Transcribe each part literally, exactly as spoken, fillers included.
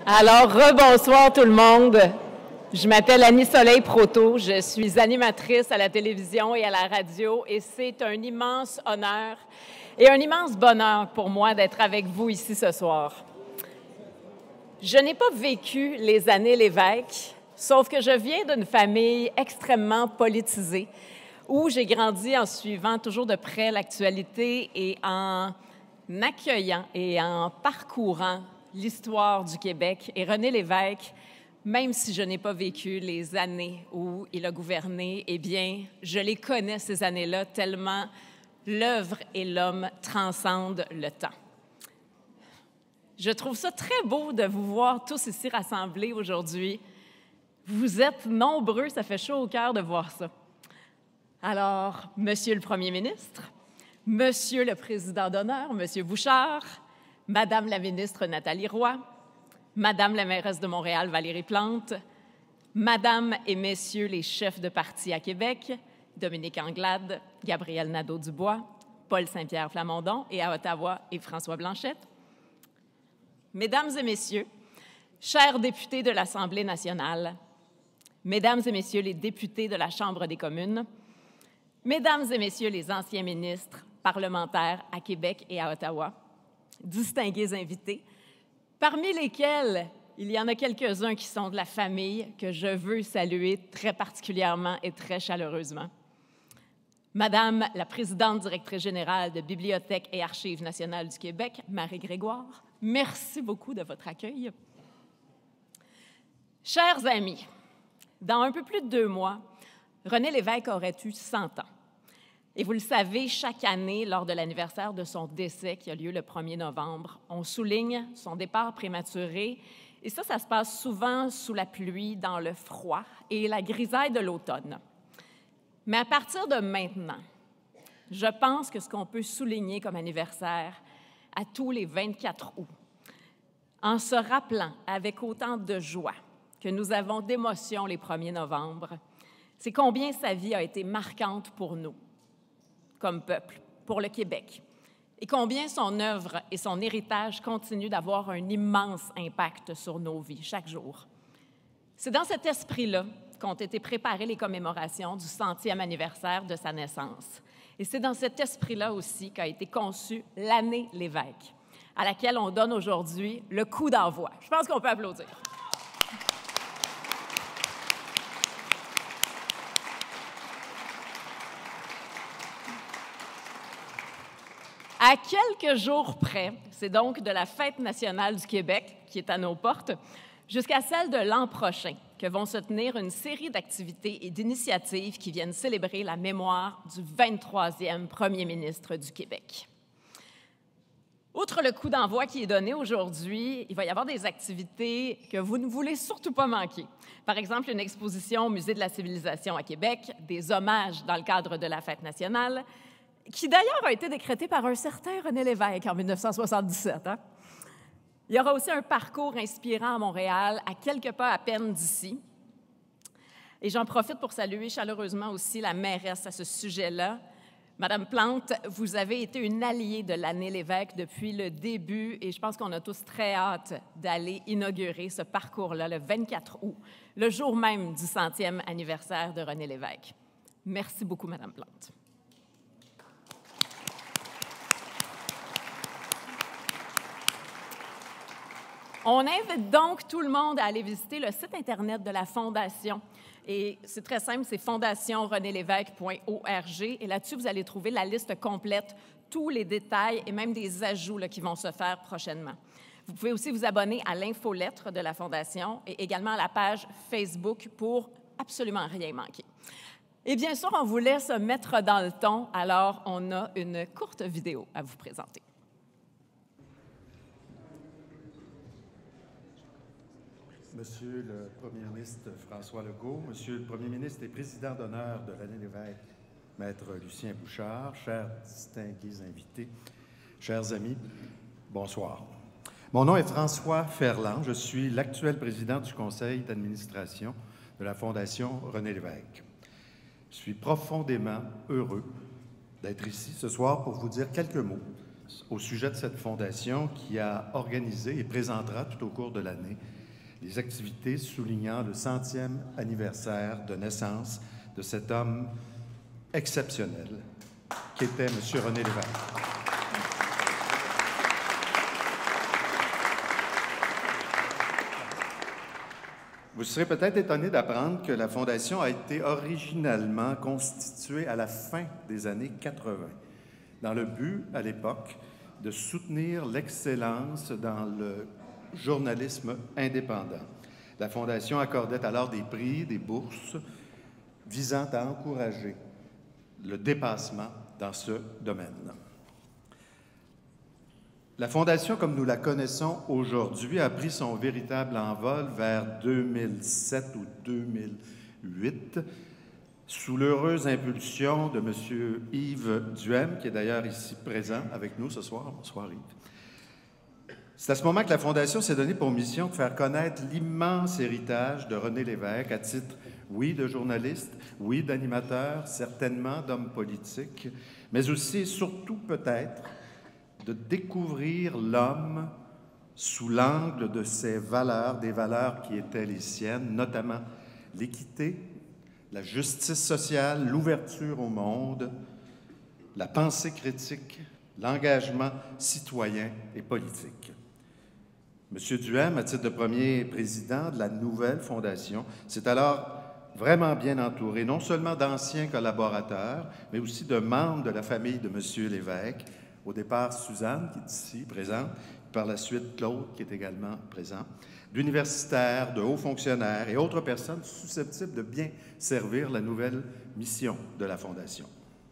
Alors, rebonsoir tout le monde. Je m'appelle Annie Soleil Proto, je suis animatrice à la télévision et à la radio et c'est un immense honneur et un immense bonheur pour moi d'être avec vous ici ce soir. Je n'ai pas vécu les années Lévesque, sauf que je viens d'une famille extrêmement politisée où j'ai grandi en suivant toujours de près l'actualité et en accueillant et en parcourant l'histoire du Québec. Et René Lévesque, même si je n'ai pas vécu les années où il a gouverné, eh bien, je les connais ces années-là tellement l'œuvre et l'homme transcendent le temps. Je trouve ça très beau de vous voir tous ici rassemblés aujourd'hui. Vous êtes nombreux, ça fait chaud au cœur de voir ça. Alors, Monsieur le Premier ministre, Monsieur le Président d'honneur, Monsieur Bouchard, Madame la ministre Nathalie Roy, Madame la mairesse de Montréal Valérie Plante, Madame et Messieurs les chefs de parti à Québec, Dominique Anglade, Gabriel Nadeau-Dubois, Paul Saint-Pierre Plamondon et à Ottawa et François Blanchette, Mesdames et Messieurs, chers députés de l'Assemblée nationale, Mesdames et Messieurs les députés de la Chambre des communes, Mesdames et Messieurs les anciens ministres parlementaires à Québec et à Ottawa, distingués invités, parmi lesquels il y en a quelques-uns qui sont de la famille que je veux saluer très particulièrement et très chaleureusement. Madame la présidente directrice générale de Bibliothèque et Archives nationales du Québec, Marie Grégoire, merci beaucoup de votre accueil. Chers amis, dans un peu plus de deux mois, René Lévesque aurait eu cent ans. Et vous le savez, chaque année, lors de l'anniversaire de son décès qui a lieu le premier novembre, on souligne son départ prématuré. Et ça, ça se passe souvent sous la pluie, dans le froid et la grisaille de l'automne. Mais à partir de maintenant, je pense que ce qu'on peut souligner comme anniversaire à tous les vingt-quatre août, en se rappelant avec autant de joie que nous avons d'émotion les premiers novembre, c'est combien sa vie a été marquante pour nous, comme peuple, pour le Québec, et combien son œuvre et son héritage continuent d'avoir un immense impact sur nos vies chaque jour. C'est dans cet esprit-là qu'ont été préparées les commémorations du centième anniversaire de sa naissance. Et c'est dans cet esprit-là aussi qu'a été conçue l'année Lévesque, à laquelle on donne aujourd'hui le coup d'envoi. Je pense qu'on peut applaudir. À quelques jours près, c'est donc de la Fête nationale du Québec qui est à nos portes, jusqu'à celle de l'an prochain, que vont se tenir une série d'activités et d'initiatives qui viennent célébrer la mémoire du vingt-troisième premier ministre du Québec. Outre le coup d'envoi qui est donné aujourd'hui, il va y avoir des activités que vous ne voulez surtout pas manquer. Par exemple, une exposition au Musée de la civilisation à Québec, des hommages dans le cadre de la Fête nationale, qui d'ailleurs a été décrété par un certain René Lévesque en mille neuf cent soixante-dix-sept. Hein? Il y aura aussi un parcours inspirant à Montréal, à quelques pas à peine d'ici. Et j'en profite pour saluer chaleureusement aussi la mairesse à ce sujet-là. Madame Plante, vous avez été une alliée de l'année Lévesque depuis le début et je pense qu'on a tous très hâte d'aller inaugurer ce parcours-là le vingt-quatre août, le jour même du centième anniversaire de René Lévesque. Merci beaucoup, Madame Plante. On invite donc tout le monde à aller visiter le site Internet de la Fondation. Et c'est très simple, c'est fondation rené lévesque point org. Et là-dessus, vous allez trouver la liste complète, tous les détails et même des ajouts là, qui vont se faire prochainement. Vous pouvez aussi vous abonner à l'infolettre de la Fondation et également à la page Facebook pour absolument rien manquer. Et bien sûr, on vous laisse mettre dans le ton, alors on a une courte vidéo à vous présenter. Monsieur le Premier ministre François Legault, Monsieur le Premier ministre et président d'honneur de René Lévesque, Maître Lucien Bouchard, chers distingués invités, chers amis, bonsoir. Mon nom est François Ferland, je suis l'actuel président du conseil d'administration de la Fondation René Lévesque. Je suis profondément heureux d'être ici ce soir pour vous dire quelques mots au sujet de cette fondation qui a organisé et présentera tout au cours de l'année les activités soulignant le centième anniversaire de naissance de cet homme exceptionnel qui était M. René Lévesque. Vous serez peut-être étonné d'apprendre que la Fondation a été originalement constituée à la fin des années quatre-vingt, dans le but, à l'époque, de soutenir l'excellence dans le journalisme indépendant. La Fondation accordait alors des prix, des bourses, visant à encourager le dépassement dans ce domaine. La Fondation, comme nous la connaissons aujourd'hui, a pris son véritable envol vers deux mille sept ou deux mille huit, sous l'heureuse impulsion de M. Yves Duhem, qui est d'ailleurs ici présent avec nous ce soir. Bonsoir, Yves. C'est à ce moment que la Fondation s'est donnée pour mission de faire connaître l'immense héritage de René Lévesque à titre, oui, de journaliste, oui, d'animateur, certainement d'homme politique, mais aussi et surtout peut-être de découvrir l'homme sous l'angle de ses valeurs, des valeurs qui étaient les siennes, notamment l'équité, la justice sociale, l'ouverture au monde, la pensée critique, l'engagement citoyen et politique. M. Duhem, à titre de premier président de la nouvelle Fondation, s'est alors vraiment bien entouré, non seulement d'anciens collaborateurs, mais aussi de membres de la famille de M. Lévesque. Au départ, Suzanne, qui est ici, présente, par la suite, Claude, qui est également présent, d'universitaires, de hauts fonctionnaires et autres personnes susceptibles de bien servir la nouvelle mission de la Fondation.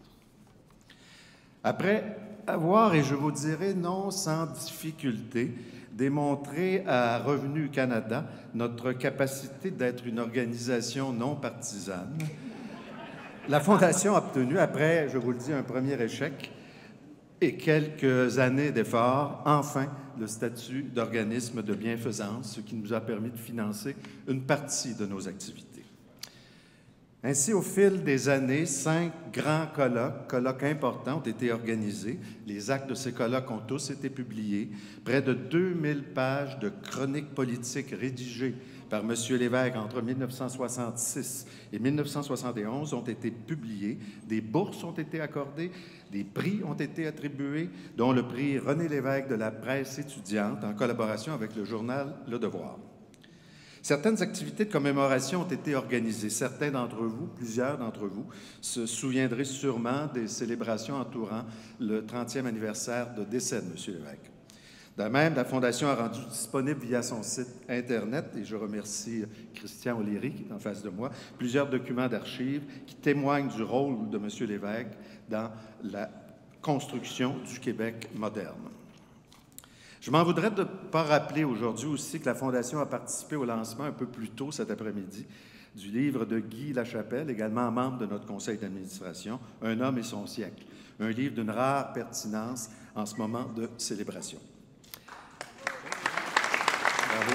Après avoir, et je vous dirai non sans difficulté, démontré à Revenu Canada notre capacité d'être une organisation non partisane, la Fondation a obtenu, après, je vous le dis, un premier échec, et quelques années d'efforts, enfin, le statut d'organisme de bienfaisance, ce qui nous a permis de financer une partie de nos activités. Ainsi, au fil des années, cinq grands colloques, colloques importants, ont été organisés. Les actes de ces colloques ont tous été publiés. Près de deux mille pages de chroniques politiques rédigées par M. Lévesque entre mille neuf cent soixante-six et mille neuf cent soixante et onze ont été publiées. Des bourses ont été accordées. Des prix ont été attribués, dont le prix René Lévesque de la presse étudiante en collaboration avec le journal Le Devoir. Certaines activités de commémoration ont été organisées. Certains d'entre vous, plusieurs d'entre vous, se souviendraient sûrement des célébrations entourant le trentième anniversaire de décès de M. Lévesque. De même, la Fondation a rendu disponible via son site Internet, et je remercie Christian O'Leary qui est en face de moi, plusieurs documents d'archives qui témoignent du rôle de M. Lévesque dans la construction du Québec moderne. Je m'en voudrais de ne pas rappeler aujourd'hui aussi que la Fondation a participé au lancement un peu plus tôt cet après-midi du livre de Guy Lachapelle, également membre de notre conseil d'administration, « Un homme et son siècle », un livre d'une rare pertinence en ce moment de célébration. Bravo.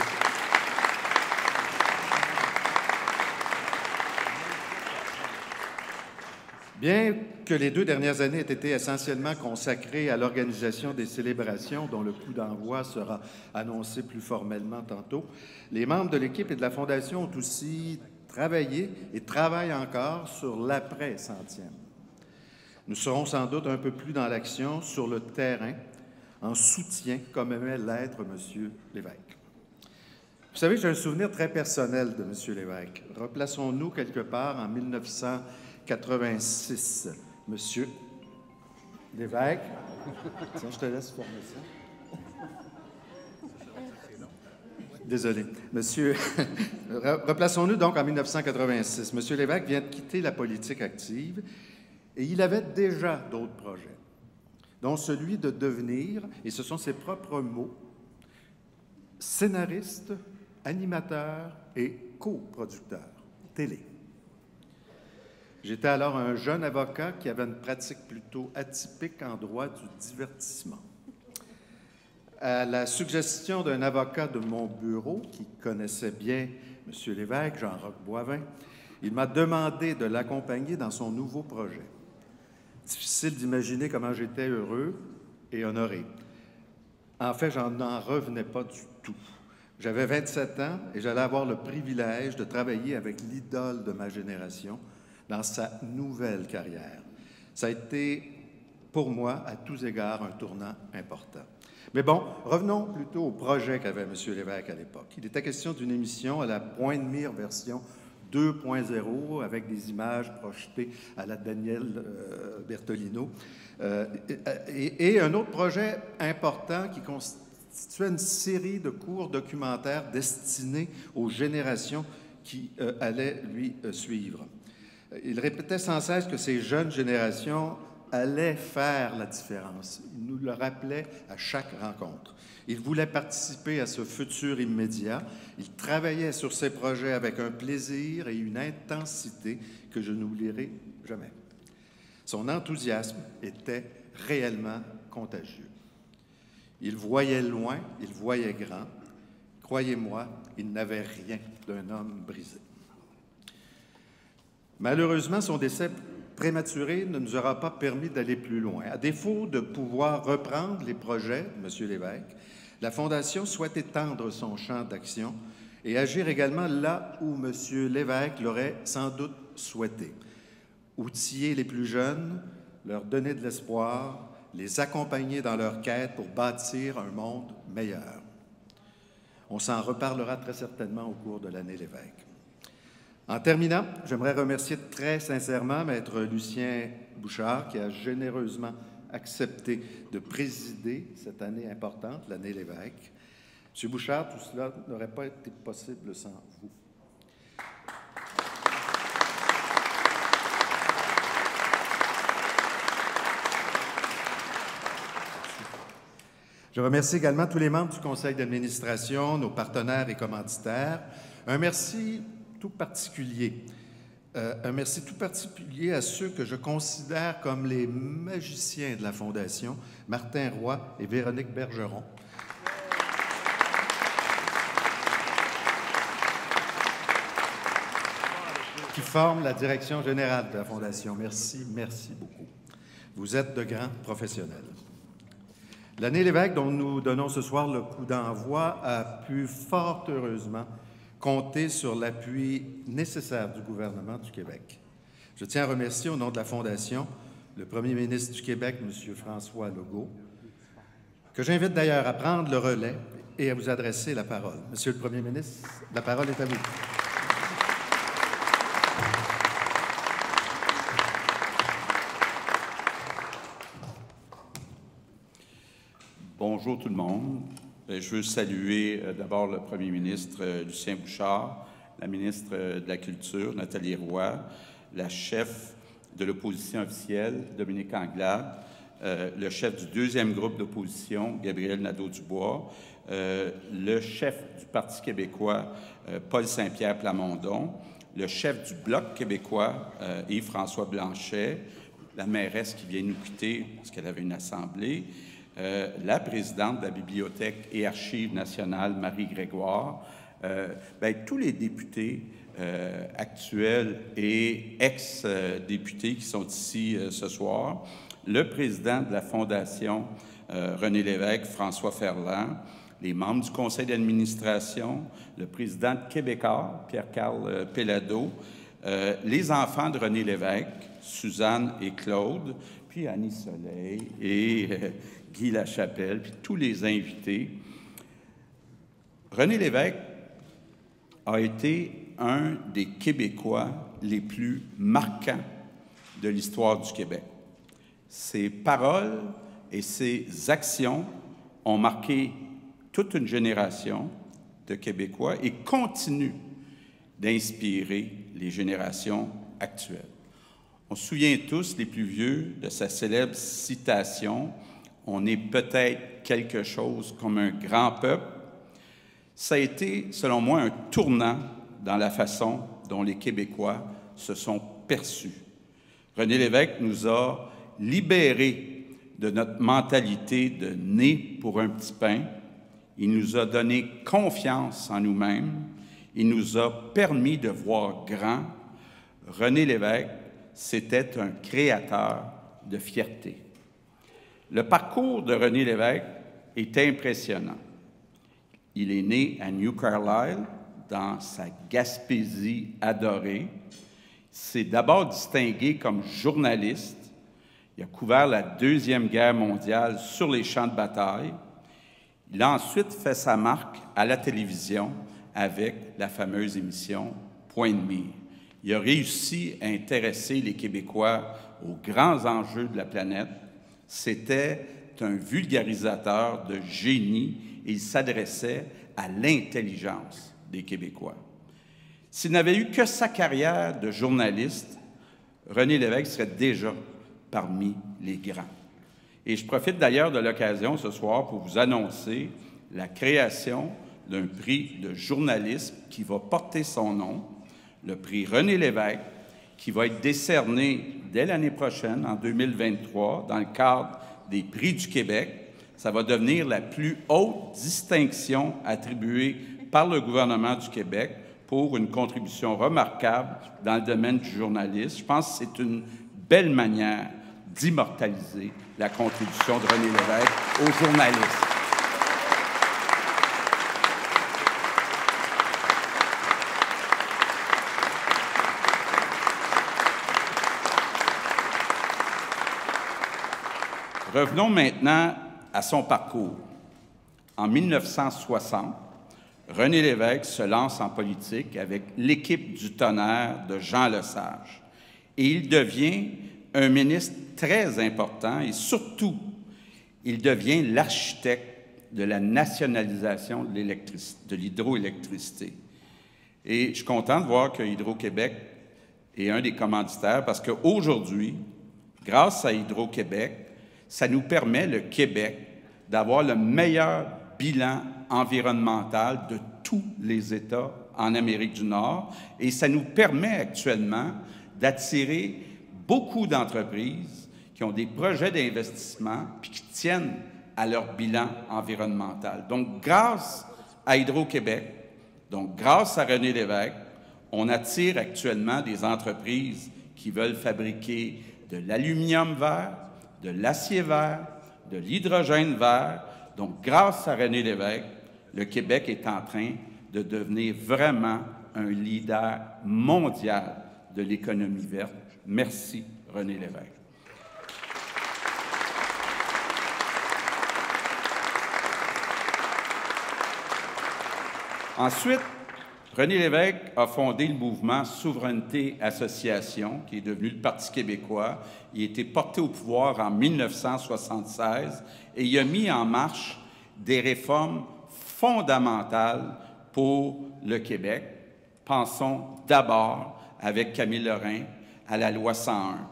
Bien que les deux dernières années aient été essentiellement consacrées à l'organisation des célébrations, dont le coup d'envoi sera annoncé plus formellement tantôt, les membres de l'équipe et de la Fondation ont aussi travaillé et travaillent encore sur l'après-centième. Nous serons sans doute un peu plus dans l'action sur le terrain, en soutien, comme aimait l'être M. Lévesque. Vous savez, j'ai un souvenir très personnel de M. Lévesque. Replaçons-nous quelque part en mille neuf cent quatre-vingt-six. Monsieur Lévesque. Tiens, je te laisse fermer ça. Désolé. Monsieur, replaçons-nous donc en mille neuf cent quatre-vingt-six. Monsieur Lévesque vient de quitter la politique active et il avait déjà d'autres projets, dont celui de devenir, et ce sont ses propres mots, scénariste, animateur et coproducteur télé. J'étais alors un jeune avocat qui avait une pratique plutôt atypique en droit du divertissement. À la suggestion d'un avocat de mon bureau qui connaissait bien M. Lévesque, Jean-Roch Boivin, il m'a demandé de l'accompagner dans son nouveau projet. Difficile d'imaginer comment j'étais heureux et honoré. En fait, j'en n'en revenais pas du tout. J'avais vingt-sept ans et j'allais avoir le privilège de travailler avec l'idole de ma génération dans sa nouvelle carrière. Ça a été, pour moi, à tous égards, un tournant important. Mais bon, revenons plutôt au projet qu'avait M. Lévesque à l'époque. Il était question d'une émission à la Point de Mire version deux point zéro avec des images projetées à la Daniel euh, Bertolino. Euh, et, et un autre projet important qui constituait une série de courts documentaires destinés aux générations qui euh, allaient lui euh, suivre. Il répétait sans cesse que ces jeunes générations allaient faire la différence. Il nous le rappelait à chaque rencontre. Il voulait participer à ce futur immédiat. Il travaillait sur ses projets avec un plaisir et une intensité que je n'oublierai jamais. Son enthousiasme était réellement contagieux. Il voyait loin, il voyait grand. Croyez-moi, il n'avait rien d'un homme brisé. Malheureusement, son décès prématuré ne nous aura pas permis d'aller plus loin. À défaut de pouvoir reprendre les projets de M. Lévesque, la Fondation souhaite étendre son champ d'action et agir également là où M. Lévesque l'aurait sans doute souhaité. Outiller les plus jeunes, leur donner de l'espoir, les accompagner dans leur quête pour bâtir un monde meilleur. On s'en reparlera très certainement au cours de l'année Lévesque. En terminant, j'aimerais remercier très sincèrement Maître Lucien Bouchard qui a généreusement accepté de présider cette année importante, l'année Lévesque. Monsieur Bouchard, tout cela n'aurait pas été possible sans vous. Je remercie également tous les membres du conseil d'administration, nos partenaires et commanditaires. Un merci tout particulier. Euh, un merci tout particulier à ceux que je considère comme les magiciens de la Fondation, Martin Roy et Véronique Bergeron. Qui forment la direction générale de la Fondation. Merci, merci beaucoup. Vous êtes de grands professionnels. L'année Lévesque, dont nous donnons ce soir le coup d'envoi, a pu fort heureusement compter sur l'appui nécessaire du gouvernement du Québec. Je tiens à remercier au nom de la Fondation le premier ministre du Québec, M. François Legault, que j'invite d'ailleurs à prendre le relais et à vous adresser la parole. Monsieur le premier ministre, la parole est à vous. Bonjour tout le monde. Je veux saluer euh, d'abord le premier ministre euh, Lucien Bouchard, la ministre euh, de la Culture, Nathalie Roy, la chef de l'opposition officielle, Dominique Anglade, euh, le chef du deuxième groupe d'opposition, Gabriel Nadeau-Dubois, euh, le chef du Parti québécois, euh, Paul Saint-Pierre Plamondon, le chef du Bloc québécois, euh, Yves-François Blanchet, la mairesse qui vient nous quitter parce qu'elle avait une assemblée, Euh, la présidente de la Bibliothèque et Archives nationales, Marie Grégoire, euh, bien, tous les députés euh, actuels et ex-députés qui sont ici euh, ce soir, le président de la Fondation euh, René Lévesque, François Ferland, les membres du conseil d'administration, le président de Québécois, Pierre-Carl Péladeau, euh, les enfants de René Lévesque, Suzanne et Claude, puis Annie Soleil et euh, Guy Lachapelle, puis tous les invités. René Lévesque a été un des Québécois les plus marquants de l'histoire du Québec. Ses paroles et ses actions ont marqué toute une génération de Québécois et continuent d'inspirer les générations actuelles. On se souvient tous, les plus vieux, de sa célèbre citation « On est peut-être quelque chose comme un grand peuple ». Ça a été, selon moi, un tournant dans la façon dont les Québécois se sont perçus. René Lévesque nous a libérés de notre mentalité de « né pour un petit pain ». Il nous a donné confiance en nous-mêmes. Il nous a permis de voir grand. René Lévesque, c'était un créateur de fierté. Le parcours de René Lévesque est impressionnant. Il est né à New Carlisle, dans sa Gaspésie adorée. Il s'est d'abord distingué comme journaliste. Il a couvert la Deuxième Guerre mondiale sur les champs de bataille. Il a ensuite fait sa marque à la télévision avec la fameuse émission Point de mire. Il a réussi à intéresser les Québécois aux grands enjeux de la planète. C'était un vulgarisateur de génie et il s'adressait à l'intelligence des Québécois. S'il n'avait eu que sa carrière de journaliste, René Lévesque serait déjà parmi les grands. Et je profite d'ailleurs de l'occasion ce soir pour vous annoncer la création d'un prix de journalisme qui va porter son nom, le prix René Lévesque, qui va être décerné dès l'année prochaine, en deux mille vingt-trois, dans le cadre des Prix du Québec. Ça va devenir la plus haute distinction attribuée par le gouvernement du Québec pour une contribution remarquable dans le domaine du journalisme. Je pense que c'est une belle manière d'immortaliser la contribution de René Lévesque aux journalistes. Revenons maintenant à son parcours. En mille neuf cent soixante, René Lévesque se lance en politique avec l'équipe du tonnerre de Jean Lesage. Et il devient un ministre très important et surtout, il devient l'architecte de la nationalisation de l'hydroélectricité. Et je suis content de voir que Hydro-Québec est un des commanditaires parce qu'aujourd'hui, grâce à Hydro-Québec, ça nous permet, le Québec, d'avoir le meilleur bilan environnemental de tous les États en Amérique du Nord et ça nous permet actuellement d'attirer beaucoup d'entreprises qui ont des projets d'investissement puis qui tiennent à leur bilan environnemental. Donc, grâce à Hydro-Québec, donc grâce à René Lévesque, on attire actuellement des entreprises qui veulent fabriquer de l'aluminium vert, de l'acier vert, de l'hydrogène vert. Donc, grâce à René Lévesque, le Québec est en train de devenir vraiment un leader mondial de l'économie verte. Merci, René Lévesque. Ensuite, René Lévesque a fondé le mouvement Souveraineté Association, qui est devenu le Parti québécois. Il a été porté au pouvoir en mille neuf cent soixante-seize et il a mis en marche des réformes fondamentales pour le Québec. Pensons d'abord, avec Camille Lorrain, à la loi cent un.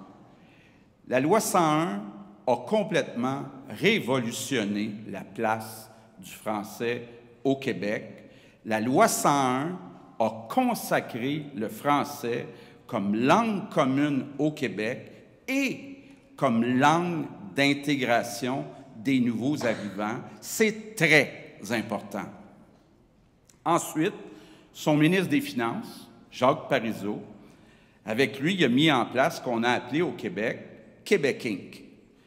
La loi cent un a complètement révolutionné la place du français au Québec. La loi cent un a consacré le français comme langue commune au Québec et comme langue d'intégration des nouveaux arrivants. C'est très important. Ensuite, son ministre des Finances, Jacques Parizeau, avec lui, il a mis en place ce qu'on a appelé au Québec Québec Incorporé.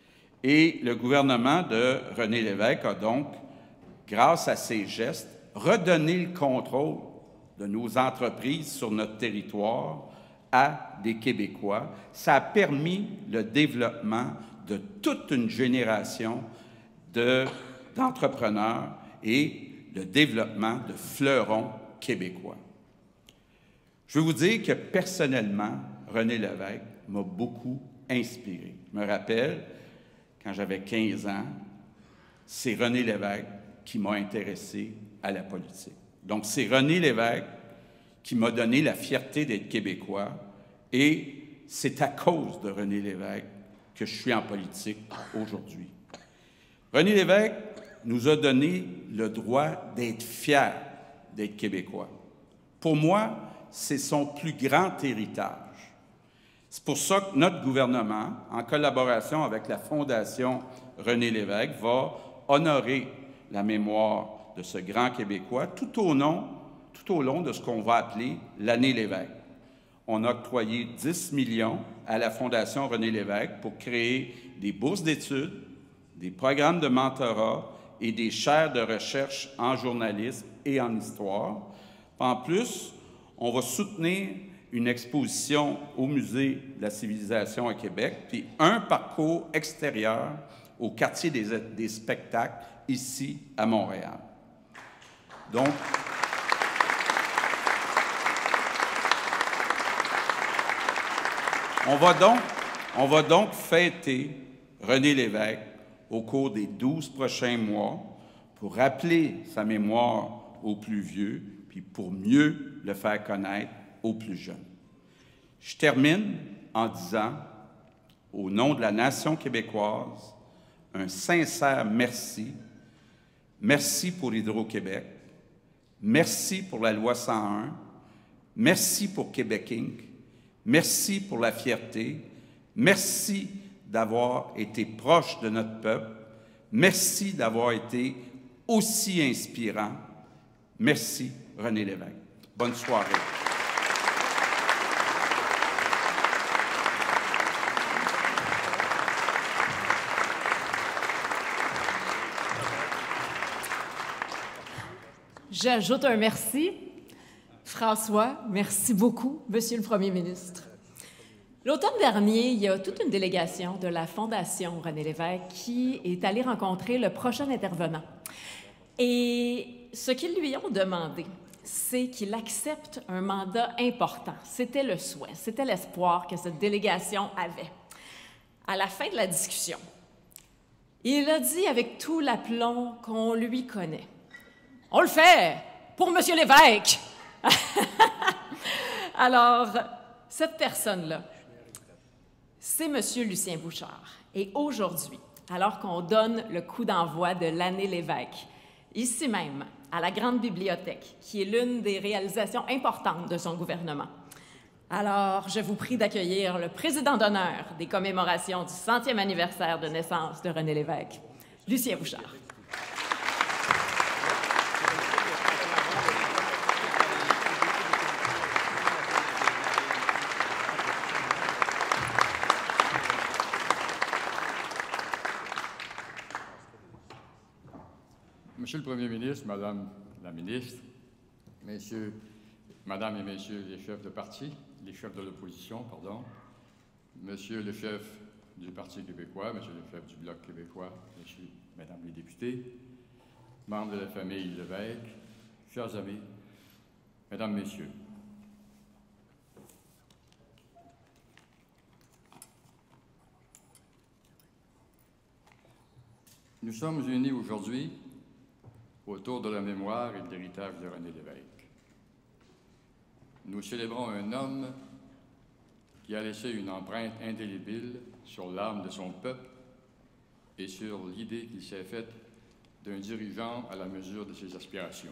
Et le gouvernement de René Lévesque a donc, grâce à ces gestes, redonné le contrôle de nos entreprises sur notre territoire à des Québécois. Ça a permis le développement de toute une génération de, d'entrepreneurs et le développement de fleurons québécois. Je veux vous dire que personnellement, René Lévesque m'a beaucoup inspiré. Je me rappelle, quand j'avais quinze ans, c'est René Lévesque qui m'a intéressé à la politique. Donc, c'est René Lévesque qui m'a donné la fierté d'être québécois et c'est à cause de René Lévesque que je suis en politique aujourd'hui. René Lévesque nous a donné le droit d'être fiers d'être québécois. Pour moi, c'est son plus grand héritage. C'est pour ça que notre gouvernement, en collaboration avec la Fondation René Lévesque, va honorer la mémoire de ce grand Québécois tout au long, tout au long de ce qu'on va appeler l'année Lévesque. On a octroyé dix millions à la Fondation René Lévesque pour créer des bourses d'études, des programmes de mentorat et des chaires de recherche en journalisme et en histoire. En plus, on va soutenir une exposition au Musée de la civilisation à Québec, puis un parcours extérieur au quartier des, des spectacles, ici à Montréal. Donc, on va donc, on va donc fêter René Lévesque au cours des douze prochains mois pour rappeler sa mémoire aux plus vieux, puis pour mieux le faire connaître aux plus jeunes. Je termine en disant, au nom de la nation québécoise, un sincère merci. Merci pour Hydro-Québec. Merci pour la loi cent un. Merci pour Québec Inc. Merci pour la fierté. Merci d'avoir été proche de notre peuple. Merci d'avoir été aussi inspirant. Merci, René Lévesque. Bonne soirée. J'ajoute un merci. François, merci beaucoup, Monsieur le Premier ministre. L'automne dernier, il y a toute une délégation de la Fondation René Lévesque qui est allée rencontrer le prochain intervenant. Et ce qu'ils lui ont demandé, c'est qu'il accepte un mandat important. C'était le souhait, c'était l'espoir que cette délégation avait. À la fin de la discussion, il a dit avec tout l'aplomb qu'on lui connaît. « On le fait pour Monsieur Lévesque! » Alors, cette personne-là, c'est Monsieur Lucien Bouchard. Et aujourd'hui, alors qu'on donne le coup d'envoi de l'année Lévesque, ici même, à la Grande Bibliothèque, qui est l'une des réalisations importantes de son gouvernement, alors je vous prie d'accueillir le président d'honneur des commémorations du centième anniversaire de naissance de René Lévesque, Lucien Bouchard. Monsieur le Premier ministre, Madame la ministre, messieurs, Madame et Messieurs les chefs de parti, les chefs de l'opposition, pardon, Monsieur le chef du Parti québécois, Monsieur le chef du Bloc québécois, Messieurs, Mesdames les députés, membres de la famille Lévesque, chers amis, Mesdames, Messieurs, nous sommes unis aujourd'hui autour de la mémoire et de l'héritage de René Lévesque. Nous célébrons un homme qui a laissé une empreinte indélébile sur l'âme de son peuple et sur l'idée qu'il s'est faite d'un dirigeant à la mesure de ses aspirations.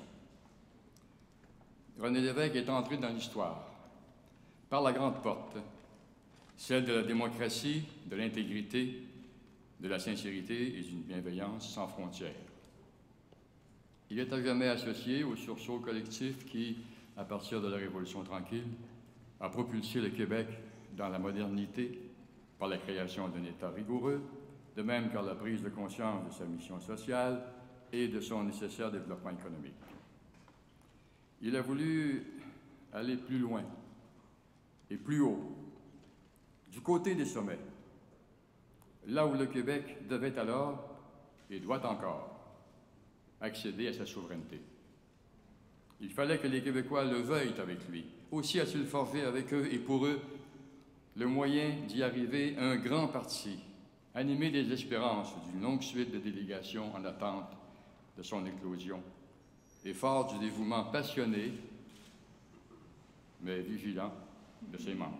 René Lévesque est entré dans l'histoire par la grande porte, celle de la démocratie, de l'intégrité, de la sincérité et d'une bienveillance sans frontières. Il est à jamais associé au sursaut collectif qui, à partir de la Révolution tranquille, a propulsé le Québec dans la modernité par la création d'un État rigoureux, de même qu'à la prise de conscience de sa mission sociale et de son nécessaire développement économique. Il a voulu aller plus loin et plus haut, du côté des sommets, là où le Québec devait alors, et doit encore, accéder à sa souveraineté. Il fallait que les Québécois le veuillent avec lui. Aussi a-t-il forgé avec eux et pour eux le moyen d'y arriver un grand parti, animé des espérances d'une longue suite de délégations en attente de son éclosion, et fort du dévouement passionné, mais vigilant, de ses membres.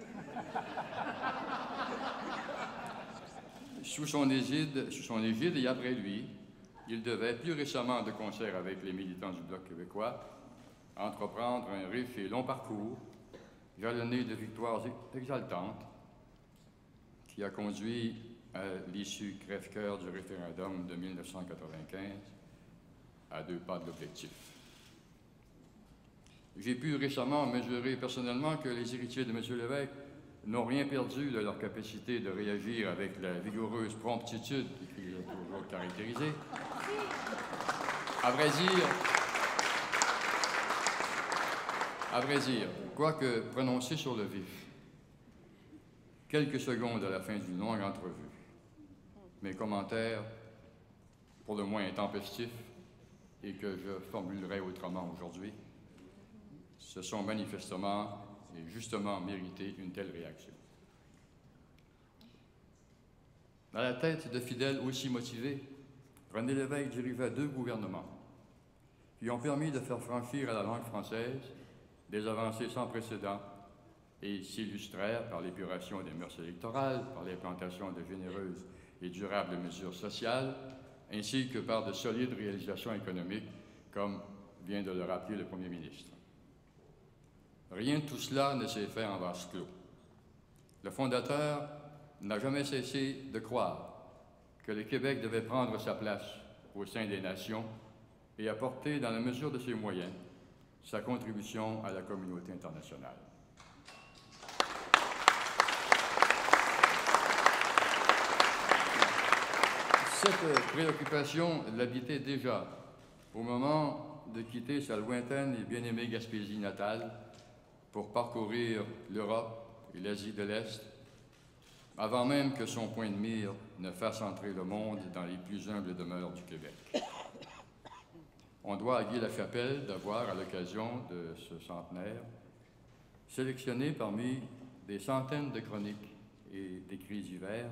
Sous son égide, sous son égide et après lui, il devait, plus récemment de concert avec les militants du Bloc québécois, entreprendre un riche et long parcours, jalonné de victoires exaltantes, qui a conduit à l'issue crève-cœur du référendum de mille neuf cent quatre-vingt-quinze, à deux pas de l'objectif. J'ai pu récemment mesurer personnellement que les héritiers de M. Lévesque n'ont rien perdu de leur capacité de réagir avec la vigoureuse promptitude qui les a toujours caractérisés. À vrai dire, à vrai dire, quoique prononcé sur le vif, quelques secondes à la fin d'une longue entrevue, mes commentaires, pour le moins intempestifs, et que je formulerai autrement aujourd'hui, se sont manifestement et justement mérité une telle réaction. À la tête de fidèles aussi motivés, René Lévesque dirigea deux gouvernements qui ont permis de faire franchir à la langue française des avancées sans précédent et s'illustrèrent par l'épuration des mœurs électorales, par l'implantation de généreuses et durables mesures sociales, ainsi que par de solides réalisations économiques, comme vient de le rappeler le Premier ministre. Rien de tout cela ne s'est fait en vase clos. Le fondateur n'a jamais cessé de croire que le Québec devait prendre sa place au sein des nations et apporter, dans la mesure de ses moyens, sa contribution à la communauté internationale. Cette préoccupation l'habitait déjà au moment de quitter sa lointaine et bien-aimée Gaspésie natale pour parcourir l'Europe et l'Asie de l'Est, avant même que son point de mire ne fasse entrer le monde dans les plus humbles demeures du Québec. On doit à Guy Lachapelle d'avoir, à l'occasion de ce centenaire, sélectionné parmi des centaines de chroniques et d'écrits divers,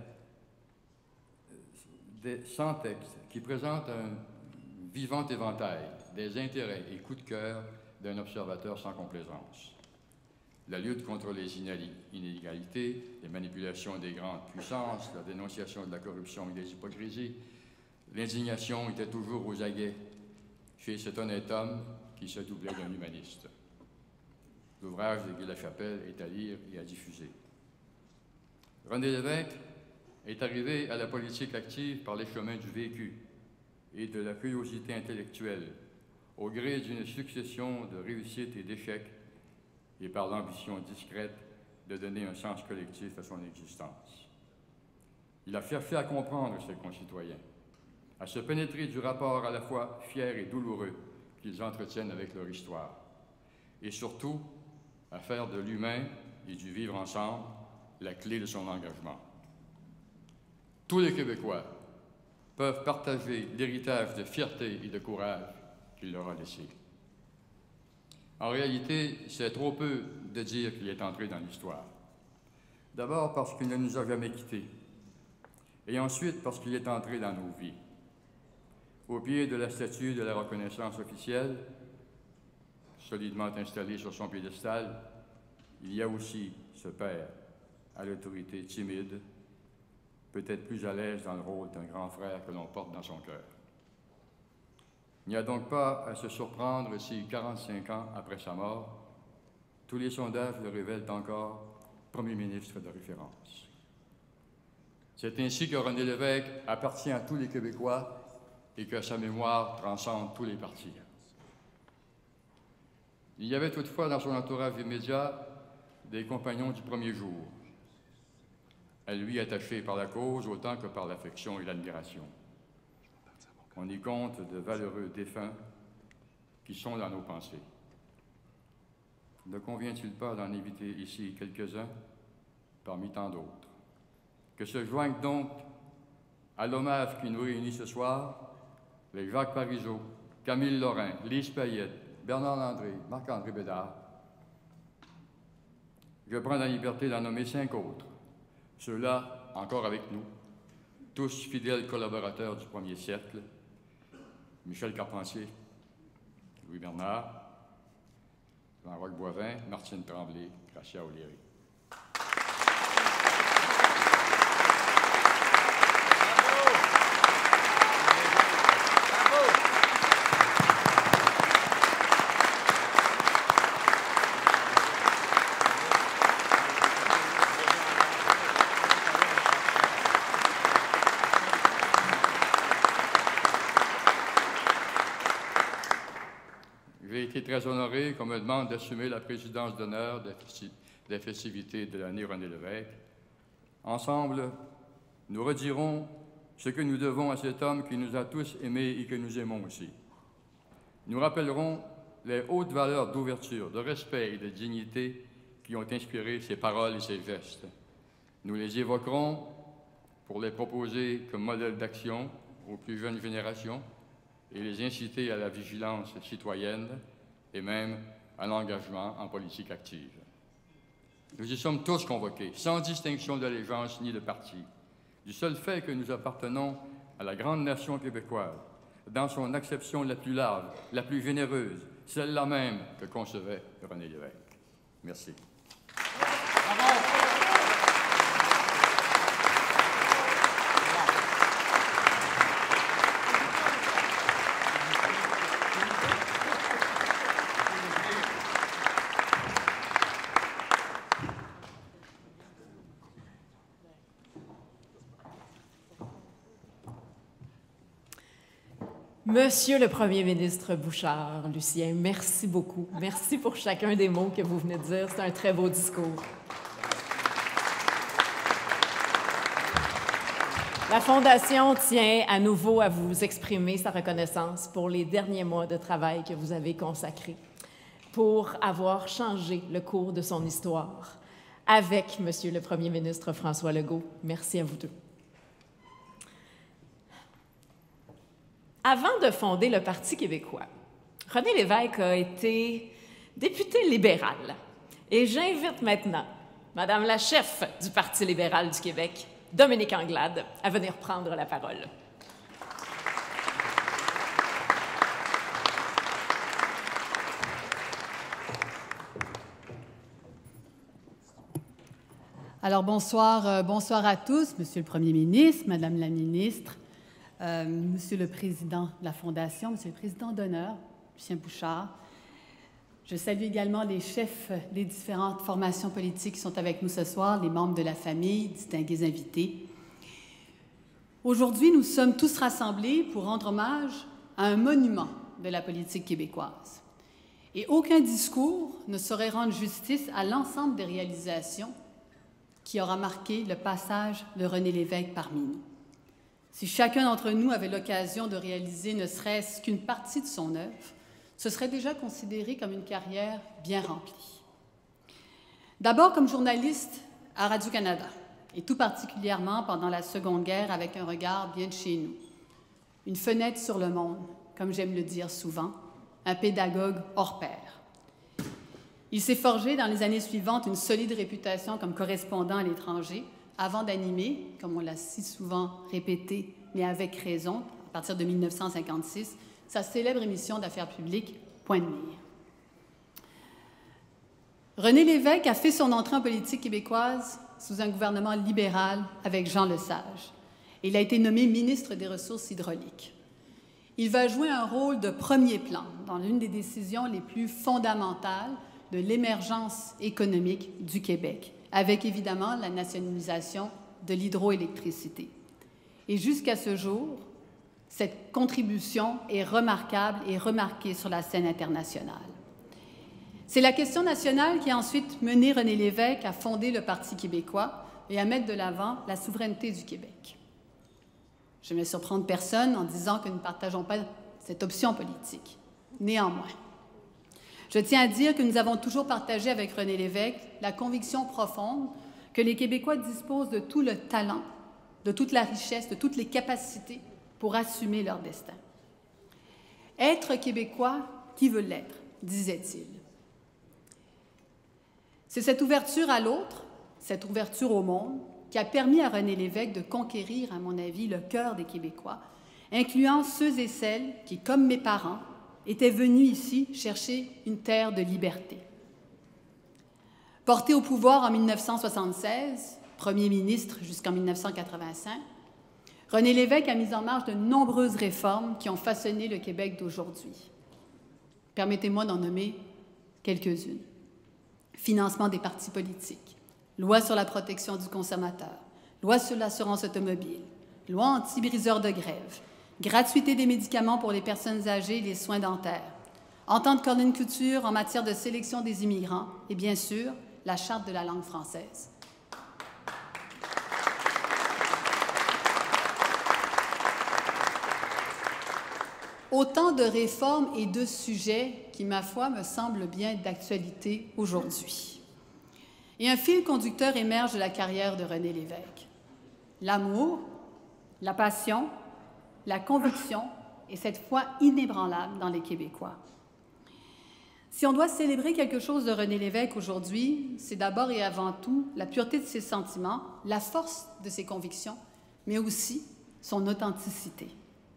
des cent textes qui présentent un vivant éventail des intérêts et coups de cœur d'un observateur sans complaisance. La lutte contre les inégalités, les manipulations des grandes puissances, la dénonciation de la corruption et des hypocrisies, l'indignation était toujours aux aguets chez cet honnête homme qui se doublait d'un humaniste. L'ouvrage de Guy Lachapelle est à lire et à diffuser. René Lévesque est arrivé à la politique active par les chemins du vécu et de la curiosité intellectuelle, au gré d'une succession de réussites et d'échecs, et par l'ambition discrète de donner un sens collectif à son existence. Il a cherché à comprendre ses concitoyens, à se pénétrer du rapport à la fois fier et douloureux qu'ils entretiennent avec leur histoire, et surtout à faire de l'humain et du vivre ensemble la clé de son engagement. Tous les Québécois peuvent partager l'héritage de fierté et de courage qu'il leur a laissé. En réalité, c'est trop peu de dire qu'il est entré dans l'histoire. D'abord parce qu'il ne nous a jamais quittés, et ensuite parce qu'il est entré dans nos vies. Au pied de la statue de la reconnaissance officielle, solidement installée sur son piédestal, il y a aussi ce père à l'autorité timide, peut-être plus à l'aise dans le rôle d'un grand frère que l'on porte dans son cœur. Il n'y a donc pas à se surprendre si, quarante-cinq ans après sa mort, tous les sondages le révèlent encore Premier ministre de référence. C'est ainsi que René Lévesque appartient à tous les Québécois et que sa mémoire transcende tous les partis. Il y avait toutefois dans son entourage immédiat des compagnons du premier jour, à lui attachés par la cause autant que par l'affection et l'admiration. On y compte de valeureux défunts qui sont dans nos pensées. Ne convient-il pas d'en éviter ici quelques-uns parmi tant d'autres? Que se joignent donc à l'hommage qui nous réunit ce soir les Jacques Parizeau, Camille Lorrain, Lise Payette, Bernard Landry, Marc-André Bédard. Je prends la liberté d'en nommer cinq autres, ceux-là encore avec nous, tous fidèles collaborateurs du premier siècle: Michel Carpentier, Louis Bernard, Jean-Roch Boivin, Martine Tremblay, Gracia O'Leary. J'ai été très honoré qu'on me demande d'assumer la présidence d'honneur des festivités de l'année René Lévesque. Ensemble, nous redirons ce que nous devons à cet homme qui nous a tous aimés et que nous aimons aussi. Nous rappellerons les hautes valeurs d'ouverture, de respect et de dignité qui ont inspiré ses paroles et ses gestes. Nous les évoquerons pour les proposer comme modèle d'action aux plus jeunes générations et les inciter à la vigilance citoyenne et même à l'engagement en politique active. Nous y sommes tous convoqués, sans distinction d'allégeance ni de parti, du seul fait que nous appartenons à la grande nation québécoise, dans son acception la plus large, la plus généreuse, celle-là même que concevait René Lévesque. Merci. Monsieur le Premier ministre Bouchard, Lucien, merci beaucoup. Merci pour chacun des mots que vous venez de dire. C'est un très beau discours. La Fondation tient à nouveau à vous exprimer sa reconnaissance pour les derniers mois de travail que vous avez consacrés, pour avoir changé le cours de son histoire avec Monsieur le Premier ministre François Legault. Merci à vous deux. Avant de fonder le Parti québécois, René Lévesque a été député libéral. Et j'invite maintenant Madame la chef du Parti libéral du Québec, Dominique Anglade, à venir prendre la parole. Alors, bonsoir, euh, bonsoir à tous, Monsieur le Premier ministre, Madame la ministre, Euh, Monsieur le Président de la Fondation, Monsieur le Président d'honneur, Lucien Bouchard. Je salue également les chefs des différentes formations politiques qui sont avec nous ce soir, les membres de la famille, distingués invités. Aujourd'hui, nous sommes tous rassemblés pour rendre hommage à un monument de la politique québécoise. Et aucun discours ne saurait rendre justice à l'ensemble des réalisations qui aura marqué le passage de René Lévesque parmi nous. Si chacun d'entre nous avait l'occasion de réaliser ne serait-ce qu'une partie de son œuvre, ce serait déjà considéré comme une carrière bien remplie. D'abord comme journaliste à Radio-Canada, et tout particulièrement pendant la Seconde Guerre avec un regard bien de chez nous. Une fenêtre sur le monde, comme j'aime le dire souvent, un pédagogue hors pair. Il s'est forgé dans les années suivantes une solide réputation comme correspondant à l'étranger, avant d'animer, comme on l'a si souvent répété, mais avec raison, à partir de mille neuf cent cinquante-six, sa célèbre émission d'affaires publiques, Point de mire. René Lévesque a fait son entrée en politique québécoise sous un gouvernement libéral avec Jean Lesage. Il a été nommé ministre des Ressources hydrauliques. Il va jouer un rôle de premier plan dans l'une des décisions les plus fondamentales de l'émergence économique du Québec, avec évidemment la nationalisation de l'hydroélectricité. Et jusqu'à ce jour, cette contribution est remarquable et remarquée sur la scène internationale. C'est la question nationale qui a ensuite mené René Lévesque à fonder le Parti québécois et à mettre de l'avant la souveraineté du Québec. Je ne vais surprendre personne en disant que nous ne partageons pas cette option politique. Néanmoins, je tiens à dire que nous avons toujours partagé avec René Lévesque la conviction profonde que les Québécois disposent de tout le talent, de toute la richesse, de toutes les capacités pour assumer leur destin. Être Québécois, qui veut l'être, disait-il. C'est cette ouverture à l'autre, cette ouverture au monde, qui a permis à René Lévesque de conquérir, à mon avis, le cœur des Québécois, incluant ceux et celles qui, comme mes parents, étaient venus ici chercher une terre de liberté. Porté au pouvoir en mille neuf cent soixante-seize, Premier ministre jusqu'en mille neuf cent quatre-vingt-cinq, René Lévesque a mis en marche de nombreuses réformes qui ont façonné le Québec d'aujourd'hui. Permettez-moi d'en nommer quelques-unes. Financement des partis politiques, loi sur la protection du consommateur, loi sur l'assurance automobile, loi anti-briseurs de grève, gratuité des médicaments pour les personnes âgées et les soins dentaires, entente Colin Couture en matière de sélection des immigrants et, bien sûr, la Charte de la langue française. Autant de réformes et de sujets qui, ma foi, me semblent bien d'actualité aujourd'hui. Et un fil conducteur émerge de la carrière de René Lévesque. L'amour, la passion, la conviction et cette foi inébranlable dans les Québécois. Si on doit célébrer quelque chose de René Lévesque aujourd'hui, c'est d'abord et avant tout la pureté de ses sentiments, la force de ses convictions, mais aussi son authenticité.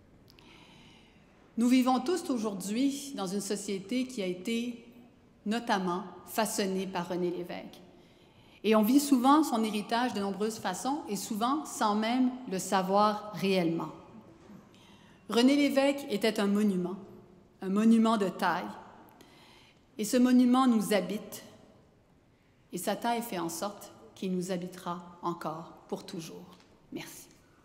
Nous vivons tous aujourd'hui dans une société qui a été notamment façonnée par René Lévesque. Et on vit souvent son héritage de nombreuses façons et souvent sans même le savoir réellement. René Lévesque était un monument, un monument de taille. Et ce monument nous habite et sa taille fait en sorte qu'il nous habitera encore pour toujours. Merci.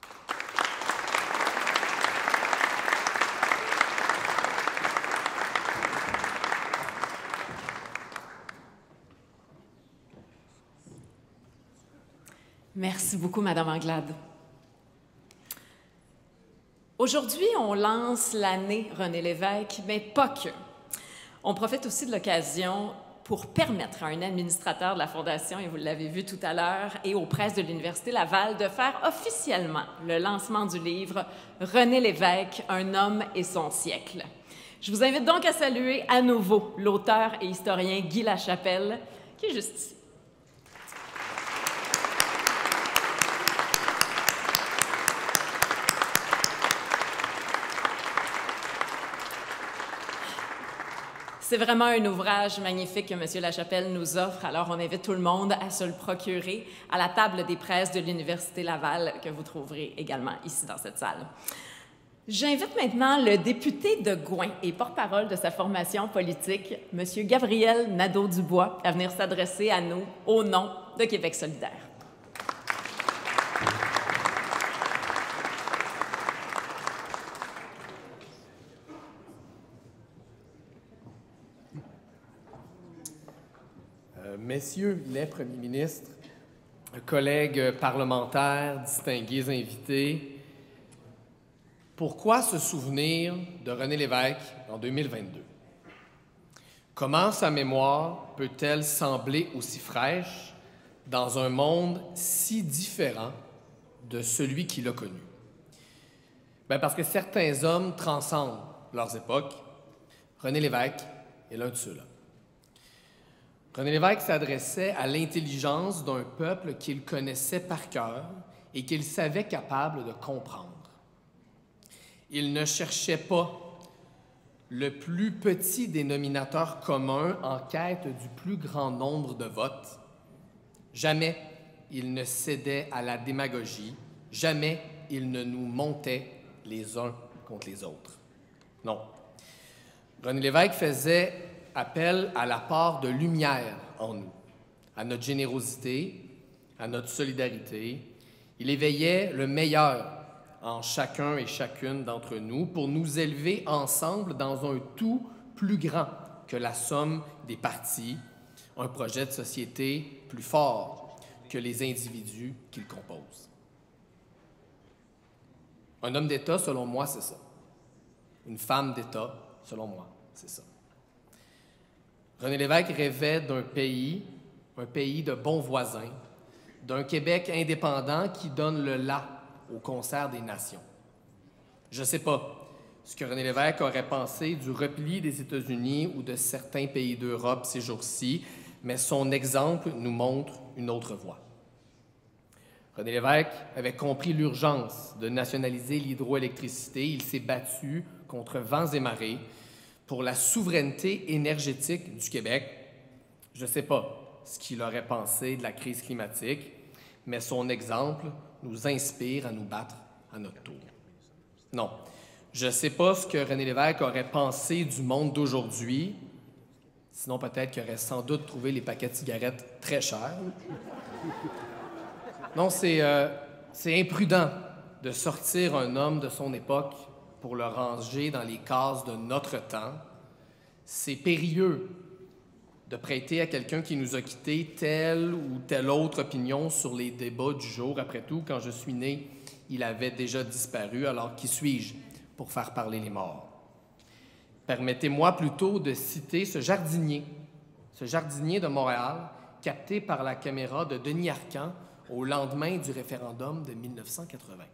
Merci beaucoup, Madame Anglade. Aujourd'hui, on lance l'année René Lévesque, mais pas que. On profite aussi de l'occasion pour permettre à un administrateur de la Fondation, et vous l'avez vu tout à l'heure, et aux presses de l'Université Laval de faire officiellement le lancement du livre « René Lévesque, un homme et son siècle ». Je vous invite donc à saluer à nouveau l'auteur et historien Guy Lachapelle, qui est juste ici. C'est vraiment un ouvrage magnifique que M. Lachapelle nous offre, alors on invite tout le monde à se le procurer à la table des presses de l'Université Laval, que vous trouverez également ici dans cette salle. J'invite maintenant le député de Gouin et porte-parole de sa formation politique, M. Gabriel Nadeau-Dubois, à venir s'adresser à nous au nom de Québec solidaire. Messieurs les premiers ministres, collègues parlementaires, distingués invités, pourquoi se souvenir de René Lévesque en deux mille vingt-deux? Comment sa mémoire peut-elle sembler aussi fraîche dans un monde si différent de celui qu'il a connu? Bien, parce que certains hommes transcendent leurs époques. René Lévesque est l'un de ceux-là. René Lévesque s'adressait à l'intelligence d'un peuple qu'il connaissait par cœur et qu'il savait capable de comprendre. Il ne cherchait pas le plus petit dénominateur commun en quête du plus grand nombre de votes. Jamais il ne cédait à la démagogie, jamais il ne nous montait les uns contre les autres. Non. René Lévesque faisait appel à la part de lumière en nous, à notre générosité, à notre solidarité. Il éveillait le meilleur en chacun et chacune d'entre nous pour nous élever ensemble dans un tout plus grand que la somme des partis, un projet de société plus fort que les individus qu'il compose. Un homme d'État, selon moi, c'est ça. Une femme d'État, selon moi, c'est ça. René Lévesque rêvait d'un pays, un pays de bons voisins, d'un Québec indépendant qui donne le « la » au concert des nations. Je ne sais pas ce que René Lévesque aurait pensé du repli des États-Unis ou de certains pays d'Europe ces jours-ci, mais son exemple nous montre une autre voie. René Lévesque avait compris l'urgence de nationaliser l'hydroélectricité. Il s'est battu contre vents et marées pour la souveraineté énergétique du Québec. Je ne sais pas ce qu'il aurait pensé de la crise climatique, mais son exemple nous inspire à nous battre à notre tour. Non, je ne sais pas ce que René Lévesque aurait pensé du monde d'aujourd'hui, sinon peut-être qu'il aurait sans doute trouvé les paquets de cigarettes très chers. Non, c'est euh, c'est imprudent de sortir un homme de son époque pour le ranger dans les cases de notre temps. C'est périlleux de prêter à quelqu'un qui nous a quittés telle ou telle autre opinion sur les débats du jour. Après tout, quand je suis né, il avait déjà disparu, alors qui suis-je pour faire parler les morts? Permettez-moi plutôt de citer ce jardinier, ce jardinier de Montréal, capté par la caméra de Denis Arcand au lendemain du référendum de mille neuf cent quatre-vingts.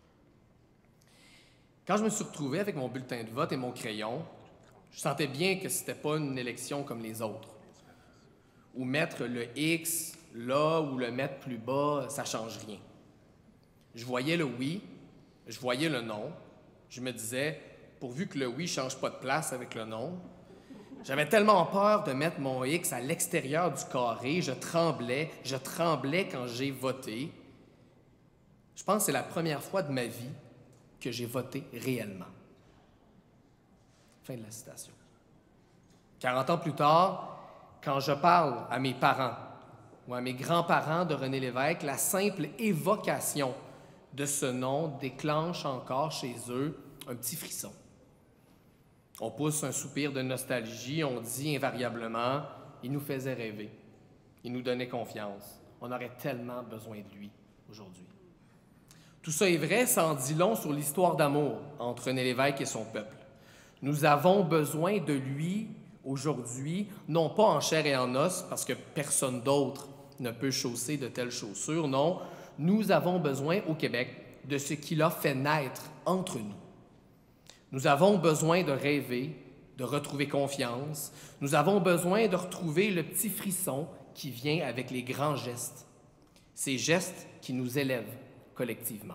Quand je me suis retrouvé avec mon bulletin de vote et mon crayon, je sentais bien que ce n'était pas une élection comme les autres, où mettre le X là ou le mettre plus bas, ça ne change rien. Je voyais le oui, je voyais le non, je me disais, pourvu que le oui ne change pas de place avec le non. J'avais tellement peur de mettre mon X à l'extérieur du carré, je tremblais, je tremblais quand j'ai voté. Je pense que c'est la première fois de ma vie que j'ai voté réellement. Fin de la citation. quarante ans plus tard, quand je parle à mes parents ou à mes grands-parents de René Lévesque, la simple évocation de ce nom déclenche encore chez eux un petit frisson. On pousse un soupir de nostalgie, on dit invariablement « il nous faisait rêver, il nous donnait confiance, on aurait tellement besoin de lui aujourd'hui ». Tout ça est vrai, ça en dit long sur l'histoire d'amour entre René Lévesque et son peuple. Nous avons besoin de lui aujourd'hui, non pas en chair et en os, parce que personne d'autre ne peut chausser de telles chaussures, non, nous avons besoin au Québec de ce qu'il a fait naître entre nous. Nous avons besoin de rêver, de retrouver confiance. Nous avons besoin de retrouver le petit frisson qui vient avec les grands gestes. Ces gestes qui nous élèvent collectivement.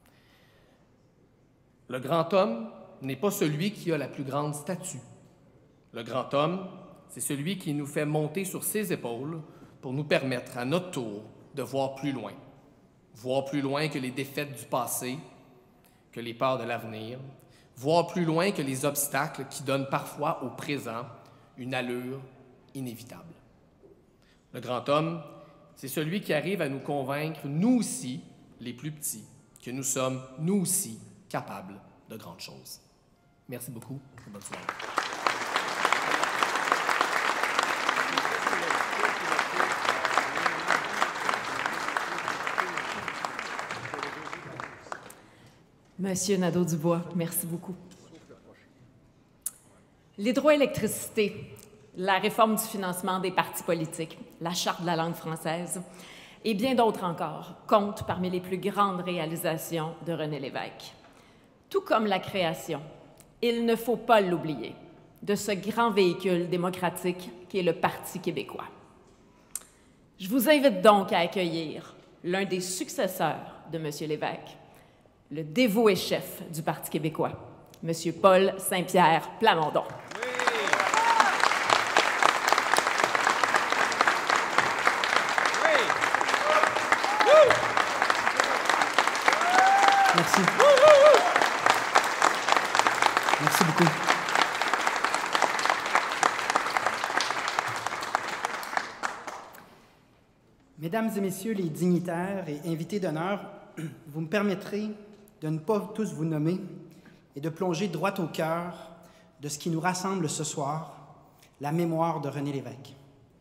Le grand homme n'est pas celui qui a la plus grande statue. Le grand homme, c'est celui qui nous fait monter sur ses épaules pour nous permettre, à notre tour, de voir plus loin. Voir plus loin que les défaites du passé, que les peurs de l'avenir, voir plus loin que les obstacles qui donnent parfois au présent une allure inévitable. Le grand homme, c'est celui qui arrive à nous convaincre, nous aussi, les plus petits, que nous sommes, nous aussi, capables de grandes choses. Merci beaucoup et bonne soirée. Monsieur Nadeau-Dubois, merci beaucoup. L'hydroélectricité, la réforme du financement des partis politiques, la charte de la langue française et bien d'autres encore comptent parmi les plus grandes réalisations de René Lévesque. Tout comme la création, il ne faut pas l'oublier, de ce grand véhicule démocratique qui est le Parti québécois. Je vous invite donc à accueillir l'un des successeurs de M. Lévesque, le dévoué chef du Parti québécois, M. Paul Saint-Pierre Plamondon. Oui. Oui. Merci. Merci beaucoup. Mesdames et messieurs les dignitaires et invités d'honneur, vous me permettrez de ne pas tous vous nommer et de plonger droit au cœur de ce qui nous rassemble ce soir, la mémoire de René Lévesque.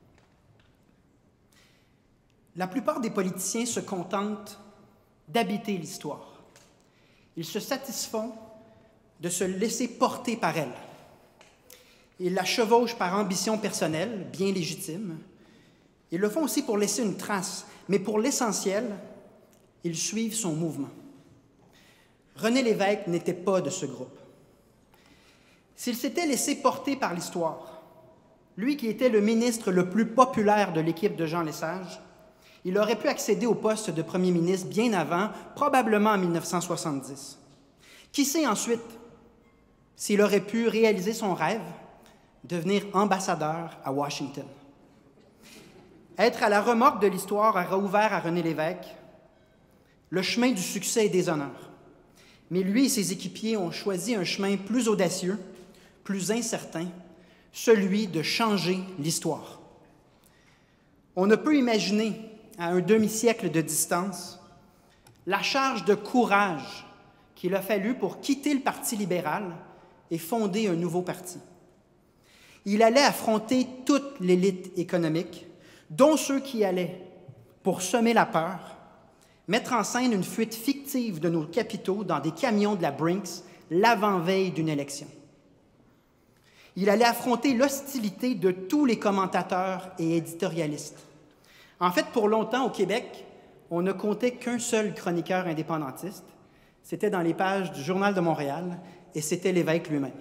La plupart des politiciens se contentent d'habiter l'histoire. Ils se satisfont de se laisser porter par elle. Ils la chevauchent par ambition personnelle, bien légitime. Ils le font aussi pour laisser une trace, mais pour l'essentiel, ils suivent son mouvement. René Lévesque n'était pas de ce groupe. S'il s'était laissé porter par l'histoire, lui qui était le ministre le plus populaire de l'équipe de Jean Lesage, il aurait pu accéder au poste de premier ministre bien avant, probablement en mille neuf cent soixante-dix. Qui sait ensuite s'il aurait pu réaliser son rêve, devenir ambassadeur à Washington. Être à la remorque de l'histoire a rouvert à René Lévesque le chemin du succès et des honneurs. Mais lui et ses équipiers ont choisi un chemin plus audacieux, plus incertain, celui de changer l'histoire. On ne peut imaginer, à un demi-siècle de distance, la charge de courage qu'il a fallu pour quitter le Parti libéral et fonder un nouveau parti. Il allait affronter toute l'élite économique, dont ceux qui allaient, pour semer la peur, mettre en scène une fuite fictive de nos capitaux dans des camions de la Brinks l'avant-veille d'une élection. Il allait affronter l'hostilité de tous les commentateurs et éditorialistes. En fait, pour longtemps, au Québec, on ne comptait qu'un seul chroniqueur indépendantiste. C'était dans les pages du Journal de Montréal, et c'était l'évêque lui-même.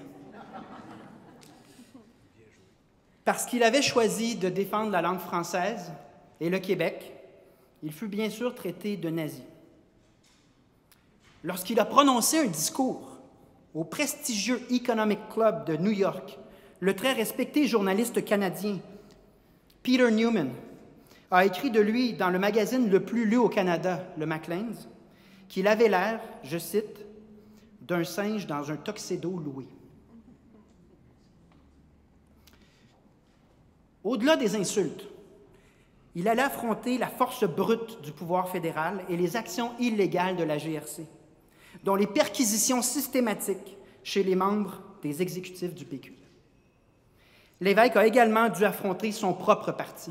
Parce qu'il avait choisi de défendre la langue française et le Québec, il fut bien sûr traité de nazi. Lorsqu'il a prononcé un discours au prestigieux Economic Club de New York, le très respecté journaliste canadien Peter Newman a écrit de lui dans le magazine le plus lu au Canada, le Maclean's, qu'il avait l'air, je cite, d'un singe dans un tuxedo loué. Au-delà des insultes, il allait affronter la force brute du pouvoir fédéral et les actions illégales de la G R C, dont les perquisitions systématiques chez les membres des exécutifs du P Q. L'évêque a également dû affronter son propre parti.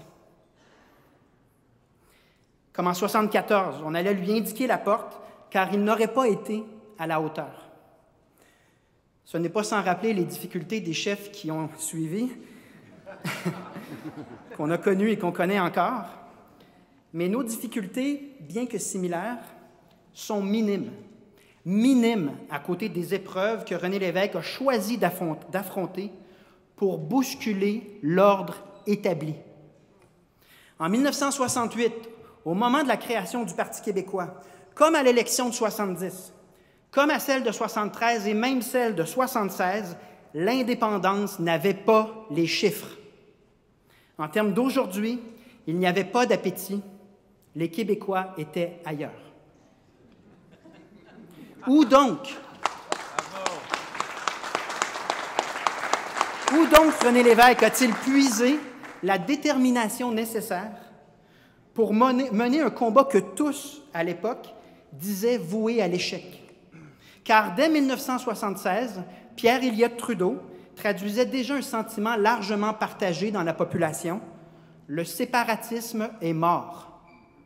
Comme en soixante-quatorze, on allait lui indiquer la porte car il n'aurait pas été à la hauteur. Ce n'est pas sans rappeler les difficultés des chefs qui ont suivi, qu'on a connus et qu'on connaît encore, mais nos difficultés, bien que similaires, sont minimes. Minimes à côté des épreuves que René Lévesque a choisi d'affronter pour bousculer l'ordre établi. En mille neuf cent soixante-huit, au moment de la création du Parti québécois, comme à l'élection de soixante-dix, comme à celle de soixante-treize et même celle de soixante-seize, l'indépendance n'avait pas les chiffres. En termes d'aujourd'hui, il n'y avait pas d'appétit. Les Québécois étaient ailleurs. Où donc? Où donc René Lévesque a-t-il puisé la détermination nécessaire pour mener, mener un combat que tous, à l'époque, disaient voué à l'échec? Car dès mille neuf cent soixante-seize, Pierre Elliott Trudeau traduisait déjà un sentiment largement partagé dans la population: le séparatisme est mort.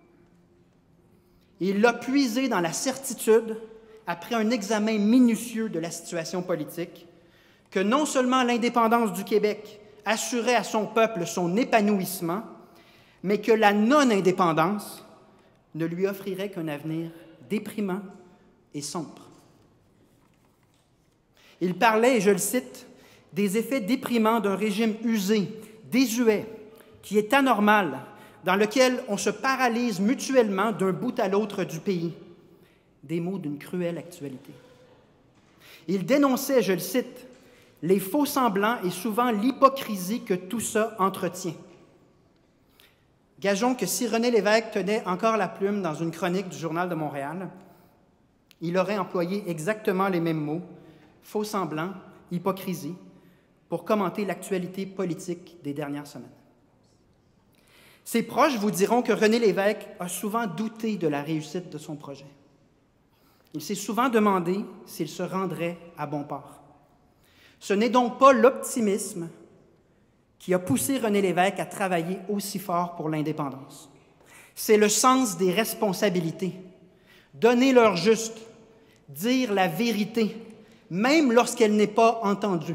Il l'a puisé dans la certitude, après un examen minutieux de la situation politique, que non seulement l'indépendance du Québec assurait à son peuple son épanouissement, mais que la non-indépendance ne lui offrirait qu'un avenir déprimant et sombre. Il parlait, et je le cite, des effets déprimants d'un régime usé, désuet, qui est anormal, dans lequel on se paralyse mutuellement d'un bout à l'autre du pays. Des mots d'une cruelle actualité. Il dénonçait, je le cite, les faux-semblants et souvent l'hypocrisie que tout ça entretient. Gageons que si René Lévesque tenait encore la plume dans une chronique du Journal de Montréal, il aurait employé exactement les mêmes mots, faux-semblants, hypocrisie, pour commenter l'actualité politique des dernières semaines. Ses proches vous diront que René Lévesque a souvent douté de la réussite de son projet. Il s'est souvent demandé s'il se rendrait à bon port. Ce n'est donc pas l'optimisme qui a poussé René Lévesque à travailler aussi fort pour l'indépendance. C'est le sens des responsabilités, donner l'heure juste, dire la vérité, même lorsqu'elle n'est pas entendue.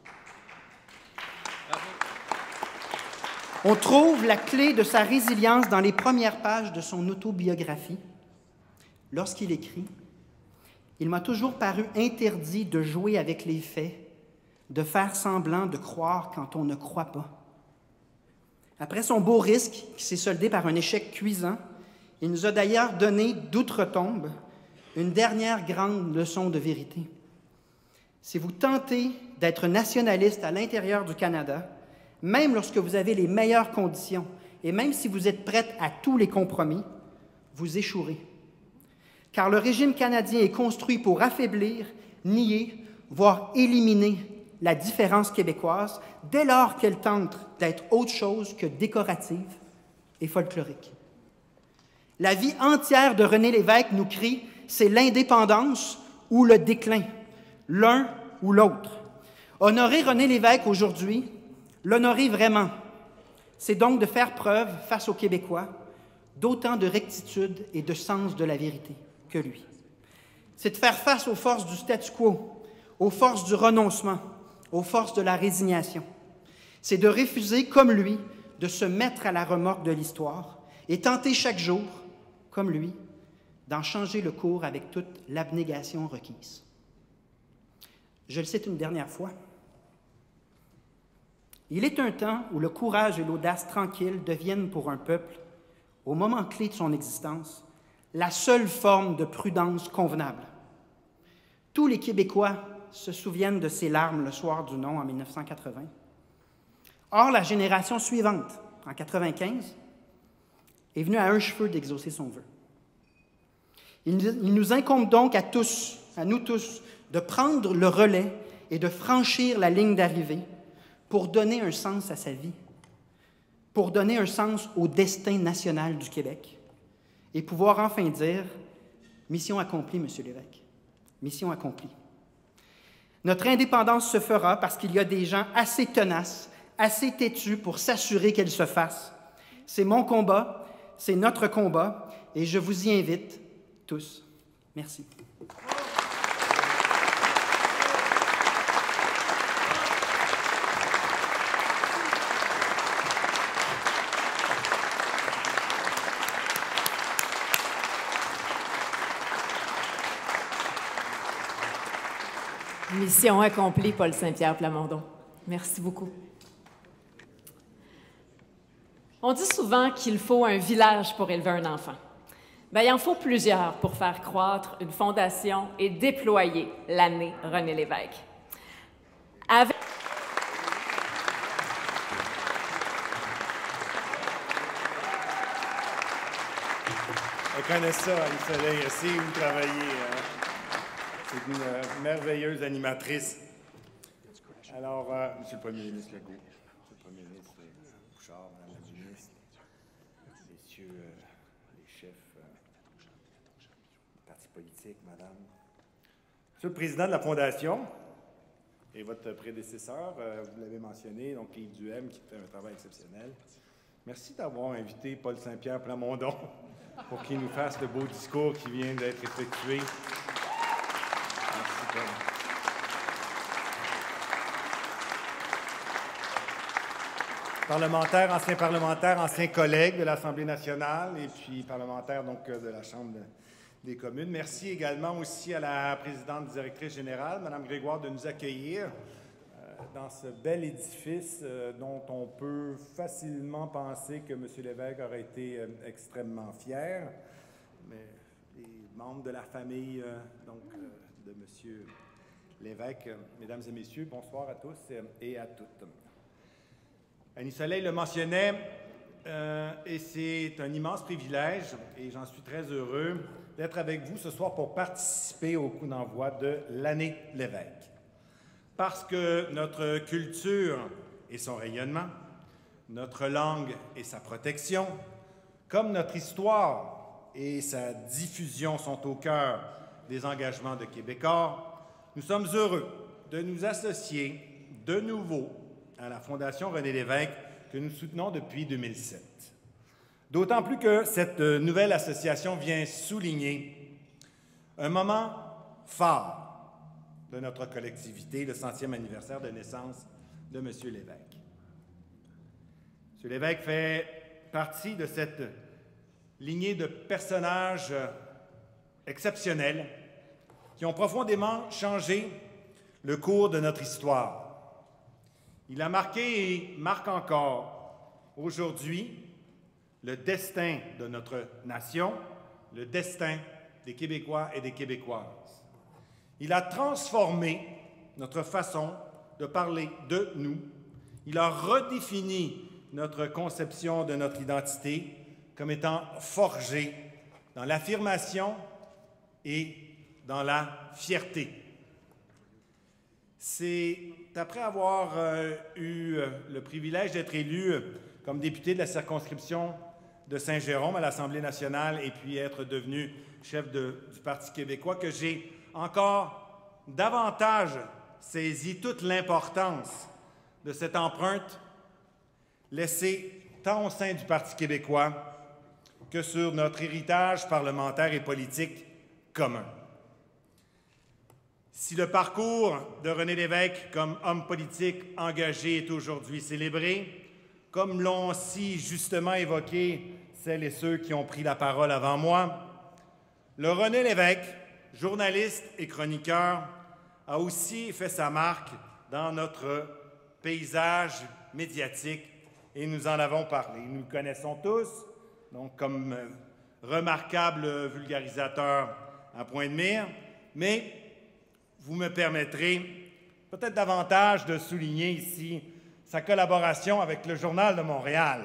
On trouve la clé de sa résilience dans les premières pages de son autobiographie. Lorsqu'il écrit « Il m'a toujours paru interdit de jouer avec les faits, de faire semblant de croire quand on ne croit pas. » Après son beau risque, qui s'est soldé par un échec cuisant, il nous a d'ailleurs donné d'outre-tombe une dernière grande leçon de vérité. Si vous tentez d'être nationaliste à l'intérieur du Canada, même lorsque vous avez les meilleures conditions, et même si vous êtes prête à tous les compromis, vous échouerez. Car le régime canadien est construit pour affaiblir, nier, voire éliminer la différence québécoise dès lors qu'elle tente d'être autre chose que décorative et folklorique. La vie entière de René Lévesque nous crie « c'est l'indépendance ou le déclin, l'un ou l'autre ». Honorer René Lévesque aujourd'hui, L'honorer vraiment, c'est donc de faire preuve, face aux Québécois, d'autant de rectitude et de sens de la vérité que lui. C'est de faire face aux forces du statu quo, aux forces du renoncement, aux forces de la résignation. C'est de refuser, comme lui, de se mettre à la remorque de l'histoire et tenter chaque jour, comme lui, d'en changer le cours avec toute l'abnégation requise. Je le cite une dernière fois. Il est un temps où le courage et l'audace tranquille deviennent pour un peuple, au moment clé de son existence, la seule forme de prudence convenable. Tous les Québécois se souviennent de ses larmes le soir du non en mille neuf cent quatre-vingts. Or, la génération suivante, en quatre-vingt-quinze, est venue à un cheveu d'exaucer son vœu. Il, il nous incombe donc à tous, à nous tous, de prendre le relais et de franchir la ligne d'arrivée pour donner un sens à sa vie, pour donner un sens au destin national du Québec et pouvoir enfin dire « Mission accomplie, Monsieur l'évêque. Mission accomplie. » Notre indépendance se fera parce qu'il y a des gens assez tenaces, assez têtus pour s'assurer qu'elle se fasse. C'est mon combat, c'est notre combat, et je vous y invite tous. Merci. Mission accomplie, Paul Saint-Pierre Plamondon. Merci beaucoup. On dit souvent qu'il faut un village pour élever un enfant. Bien, il en faut plusieurs pour faire croître une fondation et déployer l'année René Lévesque. Avec... On connaît ça, Annie Soleil, aussi, vous travaillez. Hein? C'est une euh, merveilleuse animatrice. Alors, euh, Monsieur le Premier ministre Legault, Monsieur le Premier ministre Bouchard, Madame la ministre, Messieurs euh, les chefs euh, des partis politiques, Madame, Monsieur le Président de la Fondation et votre prédécesseur, euh, vous l'avez mentionné, donc Yves Duhem, qui fait un travail exceptionnel. Merci d'avoir invité Paul Saint-Pierre Plamondon pour qu'il nous fasse le beau discours qui vient d'être effectué. Merci, Paul. Parlementaires, anciens parlementaires, anciens collègues de l'Assemblée nationale et puis parlementaires donc de la Chambre des communes. Merci également aussi à la présidente directrice générale, Mme Grégoire, de nous accueillir euh, dans ce bel édifice euh, dont on peut facilement penser que M. Lévesque aurait été euh, extrêmement fier. Mais les membres de la famille euh, donc, euh, de M. Lévesque, euh, mesdames et messieurs, bonsoir à tous et à toutes. Annie Soleil le mentionnait, euh, et c'est un immense privilège, et j'en suis très heureux, d'être avec vous ce soir pour participer au coup d'envoi de l'année Lévesque. Parce que notre culture et son rayonnement, notre langue et sa protection, comme notre histoire et sa diffusion sont au cœur des engagements de Québécois, nous sommes heureux de nous associer de nouveau à la Fondation René Lévesque que nous soutenons depuis deux mille sept. D'autant plus que cette nouvelle association vient souligner un moment phare de notre collectivité, le centième anniversaire de naissance de M. Lévesque. M. Lévesque fait partie de cette lignée de personnages exceptionnels qui ont profondément changé le cours de notre histoire. Il a marqué et marque encore aujourd'hui le destin de notre nation, le destin des Québécois et des Québécoises. Il a transformé notre façon de parler de nous. Il a redéfini notre conception de notre identité comme étant forgée dans l'affirmation et dans la fierté. C'est après avoir euh, eu euh, le privilège d'être élu euh, comme député de la circonscription de Saint-Jérôme à l'Assemblée nationale et puis être devenu chef de, du Parti québécois que j'ai encore davantage saisi toute l'importance de cette empreinte laissée tant au sein du Parti québécois que sur notre héritage parlementaire et politique commun. Si le parcours de René Lévesque comme homme politique engagé est aujourd'hui célébré, comme l'ont si justement évoqué celles et ceux qui ont pris la parole avant moi, le René Lévesque, journaliste et chroniqueur, a aussi fait sa marque dans notre paysage médiatique et nous en avons parlé. Nous le connaissons tous, donc comme euh, remarquable vulgarisateur à point de mire, mais vous me permettrez peut-être davantage de souligner ici sa collaboration avec le Journal de Montréal.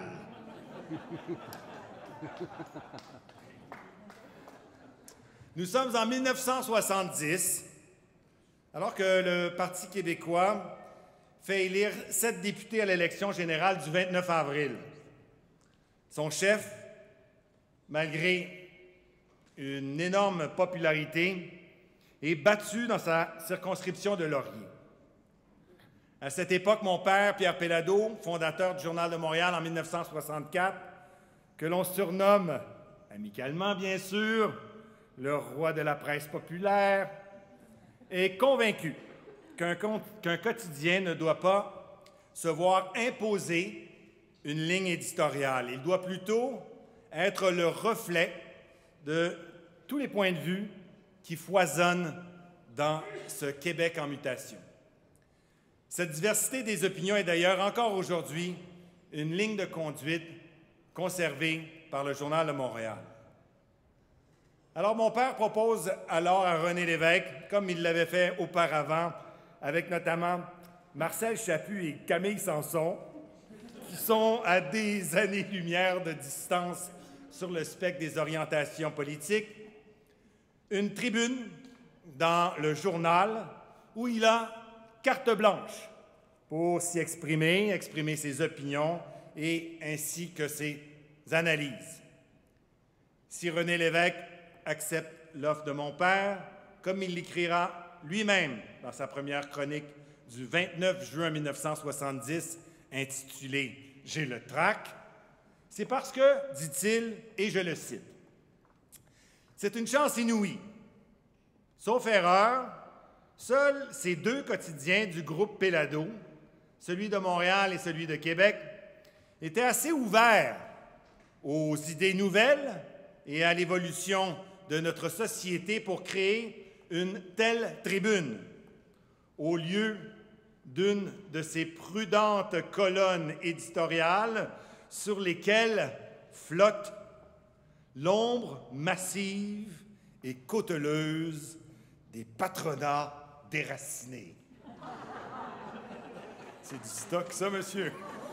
Nous sommes en mille neuf cent soixante-dix, alors que le Parti québécois fait élire sept députés à l'élection générale du vingt-neuf avril. Son chef, malgré une énorme popularité, est battu dans sa circonscription de Laurier. À cette époque, mon père, Pierre Péladeau, fondateur du Journal de Montréal en mille neuf cent soixante-quatre, que l'on surnomme, amicalement bien sûr, le roi de la presse populaire, est convaincu qu'un qu'un quotidien ne doit pas se voir imposer une ligne éditoriale. Il doit plutôt être le reflet de tous les points de vue qui foisonnent dans ce Québec en mutation. Cette diversité des opinions est d'ailleurs encore aujourd'hui une ligne de conduite conservée par le Journal de Montréal. Alors, mon père propose alors à René Lévesque, comme il l'avait fait auparavant, avec notamment Marcel Chaput et Camille Sanson, qui sont à des années-lumière de distance sur le spectre des orientations politiques, une tribune dans le journal où il a carte blanche pour s'y exprimer, exprimer ses opinions et ainsi que ses analyses. Si René Lévesque accepte l'offre de mon père, comme il l'écrira lui-même dans sa première chronique du vingt-neuf juin mille neuf cent soixante-dix, intitulée « J'ai le trac », c'est parce que, dit-il, et je le cite, « C'est une chance inouïe. Sauf erreur, seuls ces deux quotidiens du groupe Péladeau, celui de Montréal et celui de Québec, étaient assez ouverts aux idées nouvelles et à l'évolution de notre société pour créer une telle tribune, au lieu d'une de ces prudentes colonnes éditoriales sur lesquelles flotte l'ombre massive et cauteleuse des patronats déracinés. » C'est du stock, ça, monsieur.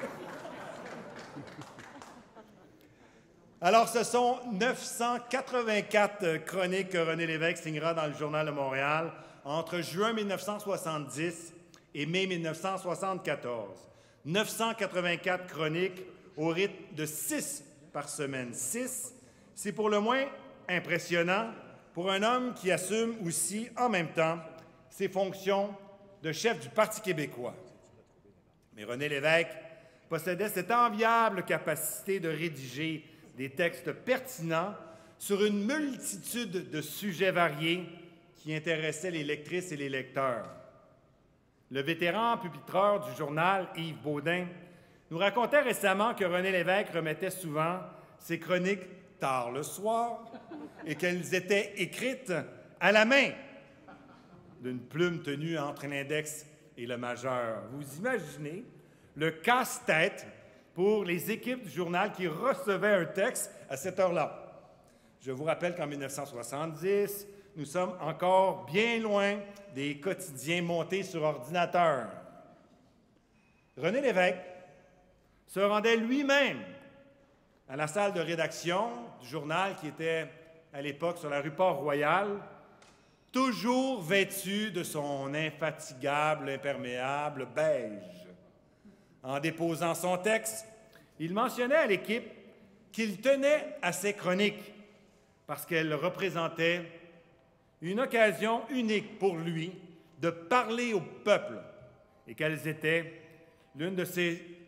Alors, ce sont neuf cent quatre-vingt-quatre chroniques que René Lévesque signera dans le Journal de Montréal entre juin mille neuf cent soixante-dix et mai mille neuf cent soixante-quatorze. neuf cent quatre-vingt-quatre chroniques au rythme de six par semaine. Six, c'est pour le moins impressionnant pour un homme qui assume aussi, en même temps, ses fonctions de chef du Parti québécois. Mais René Lévesque possédait cette enviable capacité de rédiger des textes pertinents sur une multitude de sujets variés qui intéressaient les lectrices et les lecteurs. Le vétéran pupitreur du journal, Yves Baudin, nous racontait récemment que René Lévesque remettait souvent ses chroniques tard le soir et qu'elles étaient écrites à la main d'une plume tenue entre l'index et le majeur. Vous imaginez le casse-tête pour les équipes du journal qui recevaient un texte à cette heure-là. Je vous rappelle qu'en mille neuf cent soixante-dix, nous sommes encore bien loin des quotidiens montés sur ordinateur. René Lévesque se rendait lui-même à la salle de rédaction du journal qui était à l'époque sur la rue Port-Royal, toujours vêtu de son infatigable imperméable beige. En déposant son texte, il mentionnait à l'équipe qu'il tenait à ses chroniques parce qu'elles représentaient une occasion unique pour lui de parler au peuple et qu'elles étaient l'une de ses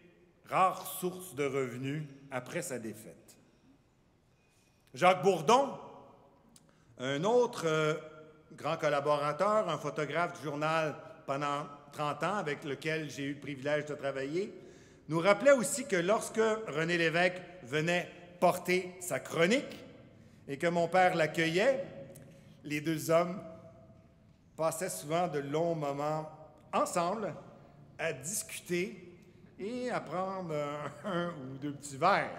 rare source de revenus après sa défaite. Jacques Bourdon, un autre euh, grand collaborateur, un photographe du journal pendant trente ans avec lequel j'ai eu le privilège de travailler, nous rappelait aussi que lorsque René Lévesque venait porter sa chronique et que mon père l'accueillait, les deux hommes passaient souvent de longs moments ensemble à discuter et à prendre un, un ou deux petits verres.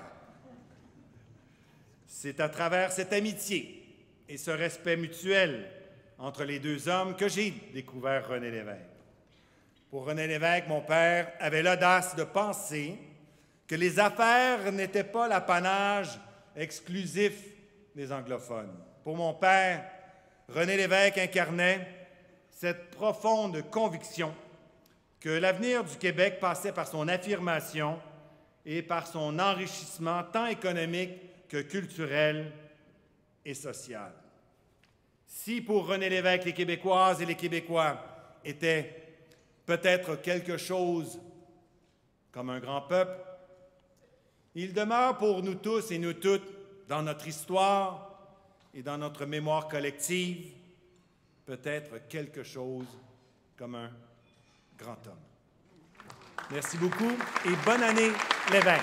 C'est à travers cette amitié et ce respect mutuel entre les deux hommes que j'ai découvert René Lévesque. Pour René Lévesque, mon père avait l'audace de penser que les affaires n'étaient pas l'apanage exclusif des anglophones. Pour mon père, René Lévesque incarnait cette profonde conviction que l'avenir du Québec passait par son affirmation et par son enrichissement tant économique que culturel et social. Si pour René Lévesque, les Québécoises et les Québécois étaient peut-être quelque chose comme un grand peuple, il demeure pour nous tous et nous toutes, dans notre histoire et dans notre mémoire collective, peut-être quelque chose comme un grand homme. Merci beaucoup et bonne année, Lévesque.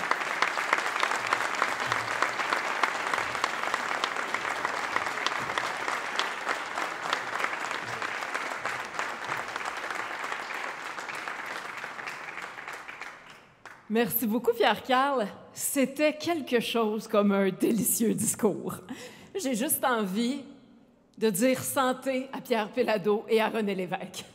Merci beaucoup, Pierre-Carl. C'était quelque chose comme un délicieux discours. J'ai juste envie de dire santé à Pierre Péladeau et à René Lévesque.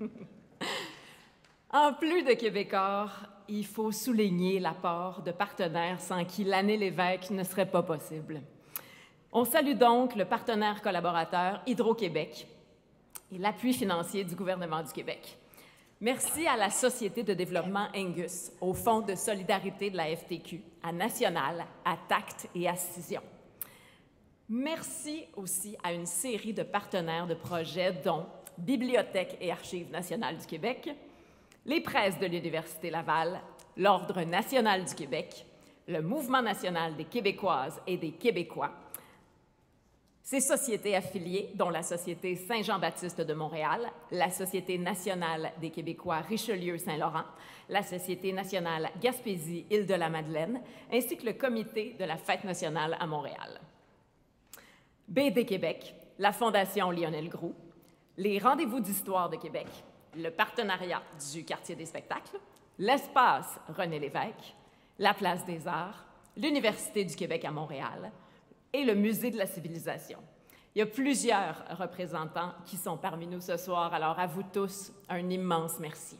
En plus de Québécois, il faut souligner l'apport de partenaires sans qui l'année Lévesque ne serait pas possible. On salue donc le partenaire collaborateur Hydro-Québec et l'appui financier du gouvernement du Québec. Merci à la Société de développement Angus, au Fonds de solidarité de la F T Q, à National, à Tact et à Scission. Merci aussi à une série de partenaires de projets dont Bibliothèque et Archives nationales du Québec, les presses de l'Université Laval, l'Ordre national du Québec, le Mouvement national des Québécoises et des Québécois, ces sociétés affiliées, dont la Société Saint-Jean-Baptiste de Montréal, la Société nationale des Québécois Richelieu-Saint-Laurent, la Société nationale Gaspésie-Île-de-la-Madeleine, ainsi que le Comité de la Fête nationale à Montréal. B D Québec, la Fondation Lionel Groux, les Rendez-vous d'histoire de Québec, le partenariat du Quartier des spectacles, l'Espace René Lévesque, la Place des Arts, l'Université du Québec à Montréal, et le Musée de la civilisation. Il y a plusieurs représentants qui sont parmi nous ce soir, alors à vous tous, un immense merci.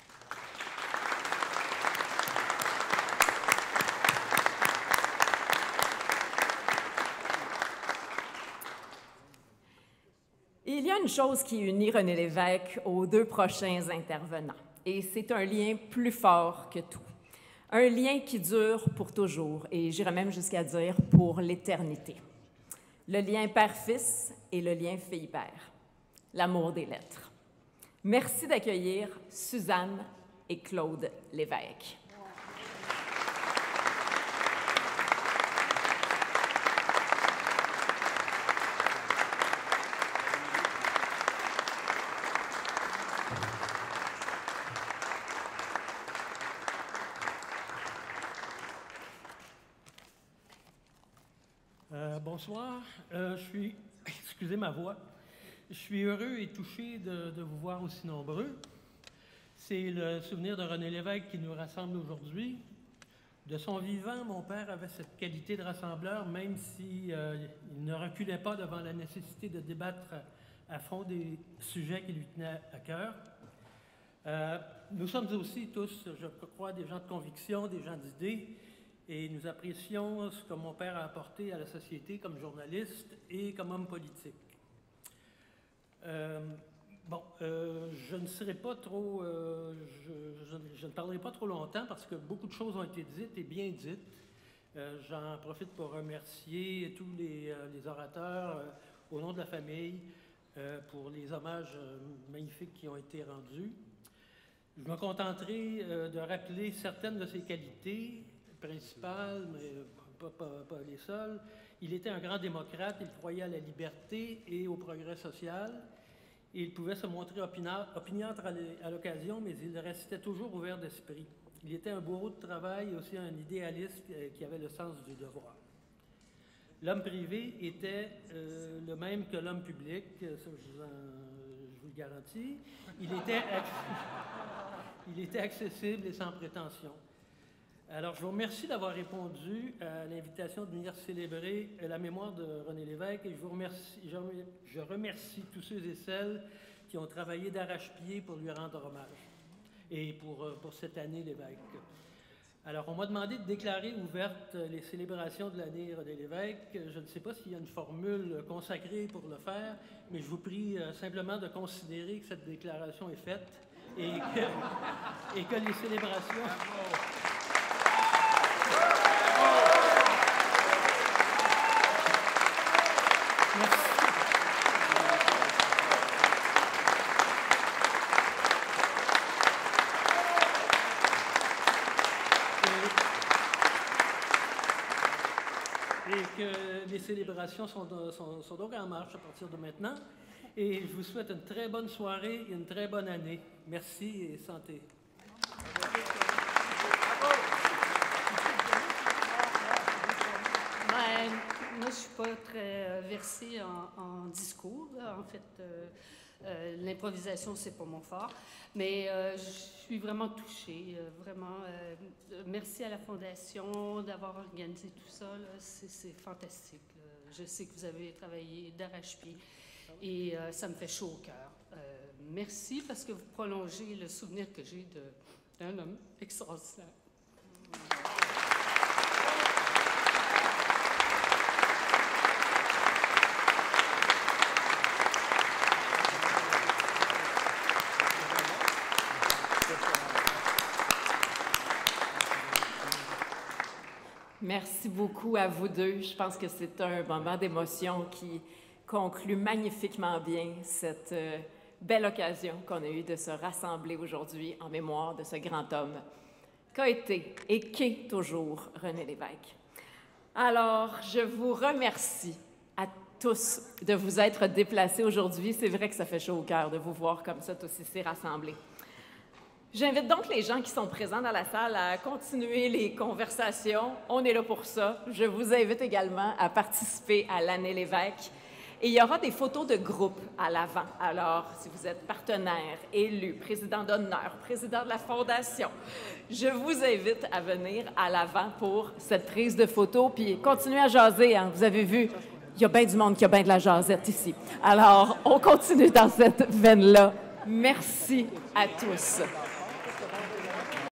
Il y a une chose qui unit René Lévesque aux deux prochains intervenants, et c'est un lien plus fort que tout. Un lien qui dure pour toujours, et j'irais même jusqu'à dire pour l'éternité. Le lien père-fils et le lien fille-père. L'amour des lettres. Merci d'accueillir Suzanne et Claude Lévesque. Euh, bonsoir, euh, je suis, excusez ma voix, je suis heureux et touché de, de vous voir aussi nombreux. C'est le souvenir de René Lévesque qui nous rassemble aujourd'hui. De son vivant, mon père avait cette qualité de rassembleur, même s'il euh, ne reculait pas devant la nécessité de débattre à fond des sujets qui lui tenaient à cœur. Euh, nous sommes aussi tous, je crois, des gens de conviction, des gens d'idées, et nous apprécions ce que mon père a apporté à la société comme journaliste et comme homme politique. Euh, bon, euh, je ne serai pas trop, euh, je, je, je ne parlerai pas trop longtemps parce que beaucoup de choses ont été dites et bien dites. Euh, j'en profite pour remercier tous les, euh, les orateurs euh, au nom de la famille euh, pour les hommages euh, magnifiques qui ont été rendus. Je me contenterai euh, de rappeler certaines de ses qualités principales, mais pas, pas, pas les seules. Il était un grand démocrate, il croyait à la liberté et au progrès social. Et il pouvait se montrer opiniâtre à l'occasion, mais il restait toujours ouvert d'esprit. Il était un bourreau de travail et aussi un idéaliste qui avait le sens du devoir. L'homme privé était euh, le même que l'homme public, ça je vous, en, je vous le garantis. Il était, il était accessible et sans prétention. Alors, je vous remercie d'avoir répondu à l'invitation de venir célébrer la mémoire de René Lévesque et je vous remercie, je remercie tous ceux et celles qui ont travaillé d'arrache-pied pour lui rendre hommage et pour, pour cette année Lévesque. Alors, on m'a demandé de déclarer ouvertes les célébrations de l'année René Lévesque. Je ne sais pas s'il y a une formule consacrée pour le faire, mais je vous prie simplement de considérer que cette déclaration est faite et que, et que les célébrations... Merci. Et, et que les célébrations sont, sont, sont donc en marche à partir de maintenant. Et je vous souhaite une très bonne soirée et une très bonne année. Merci et santé. Ben, moi, je ne suis pas très versée en, en discours. Là. En fait, euh, euh, l'improvisation, c'est pas mon fort. Mais euh, je suis vraiment touchée. Euh, vraiment, euh, merci à la Fondation d'avoir organisé tout ça. C'est fantastique. Là. Je sais que vous avez travaillé d'arrache-pied et euh, ça me fait chaud au cœur. Euh, merci parce que vous prolongez le souvenir que j'ai d'un homme extraordinaire. Merci beaucoup à vous deux. Je pense que c'est un moment d'émotion qui conclut magnifiquement bien cette euh, belle occasion qu'on a eue de se rassembler aujourd'hui en mémoire de ce grand homme qu'a été et qu'est toujours René Lévesque. Alors, je vous remercie à tous de vous être déplacés aujourd'hui. C'est vrai que ça fait chaud au cœur de vous voir comme ça, tous ici rassemblés. J'invite donc les gens qui sont présents dans la salle à continuer les conversations. On est là pour ça. Je vous invite également à participer à l'année Lévesque. Et il y aura des photos de groupe à l'avant. Alors, si vous êtes partenaire, élu, président d'honneur, président de la Fondation, je vous invite à venir à l'avant pour cette prise de photos. Puis continuez à jaser. Hein. Vous avez vu, il y a bien du monde qui a bien de la jasette ici. Alors, on continue dans cette veine-là. Merci à tous.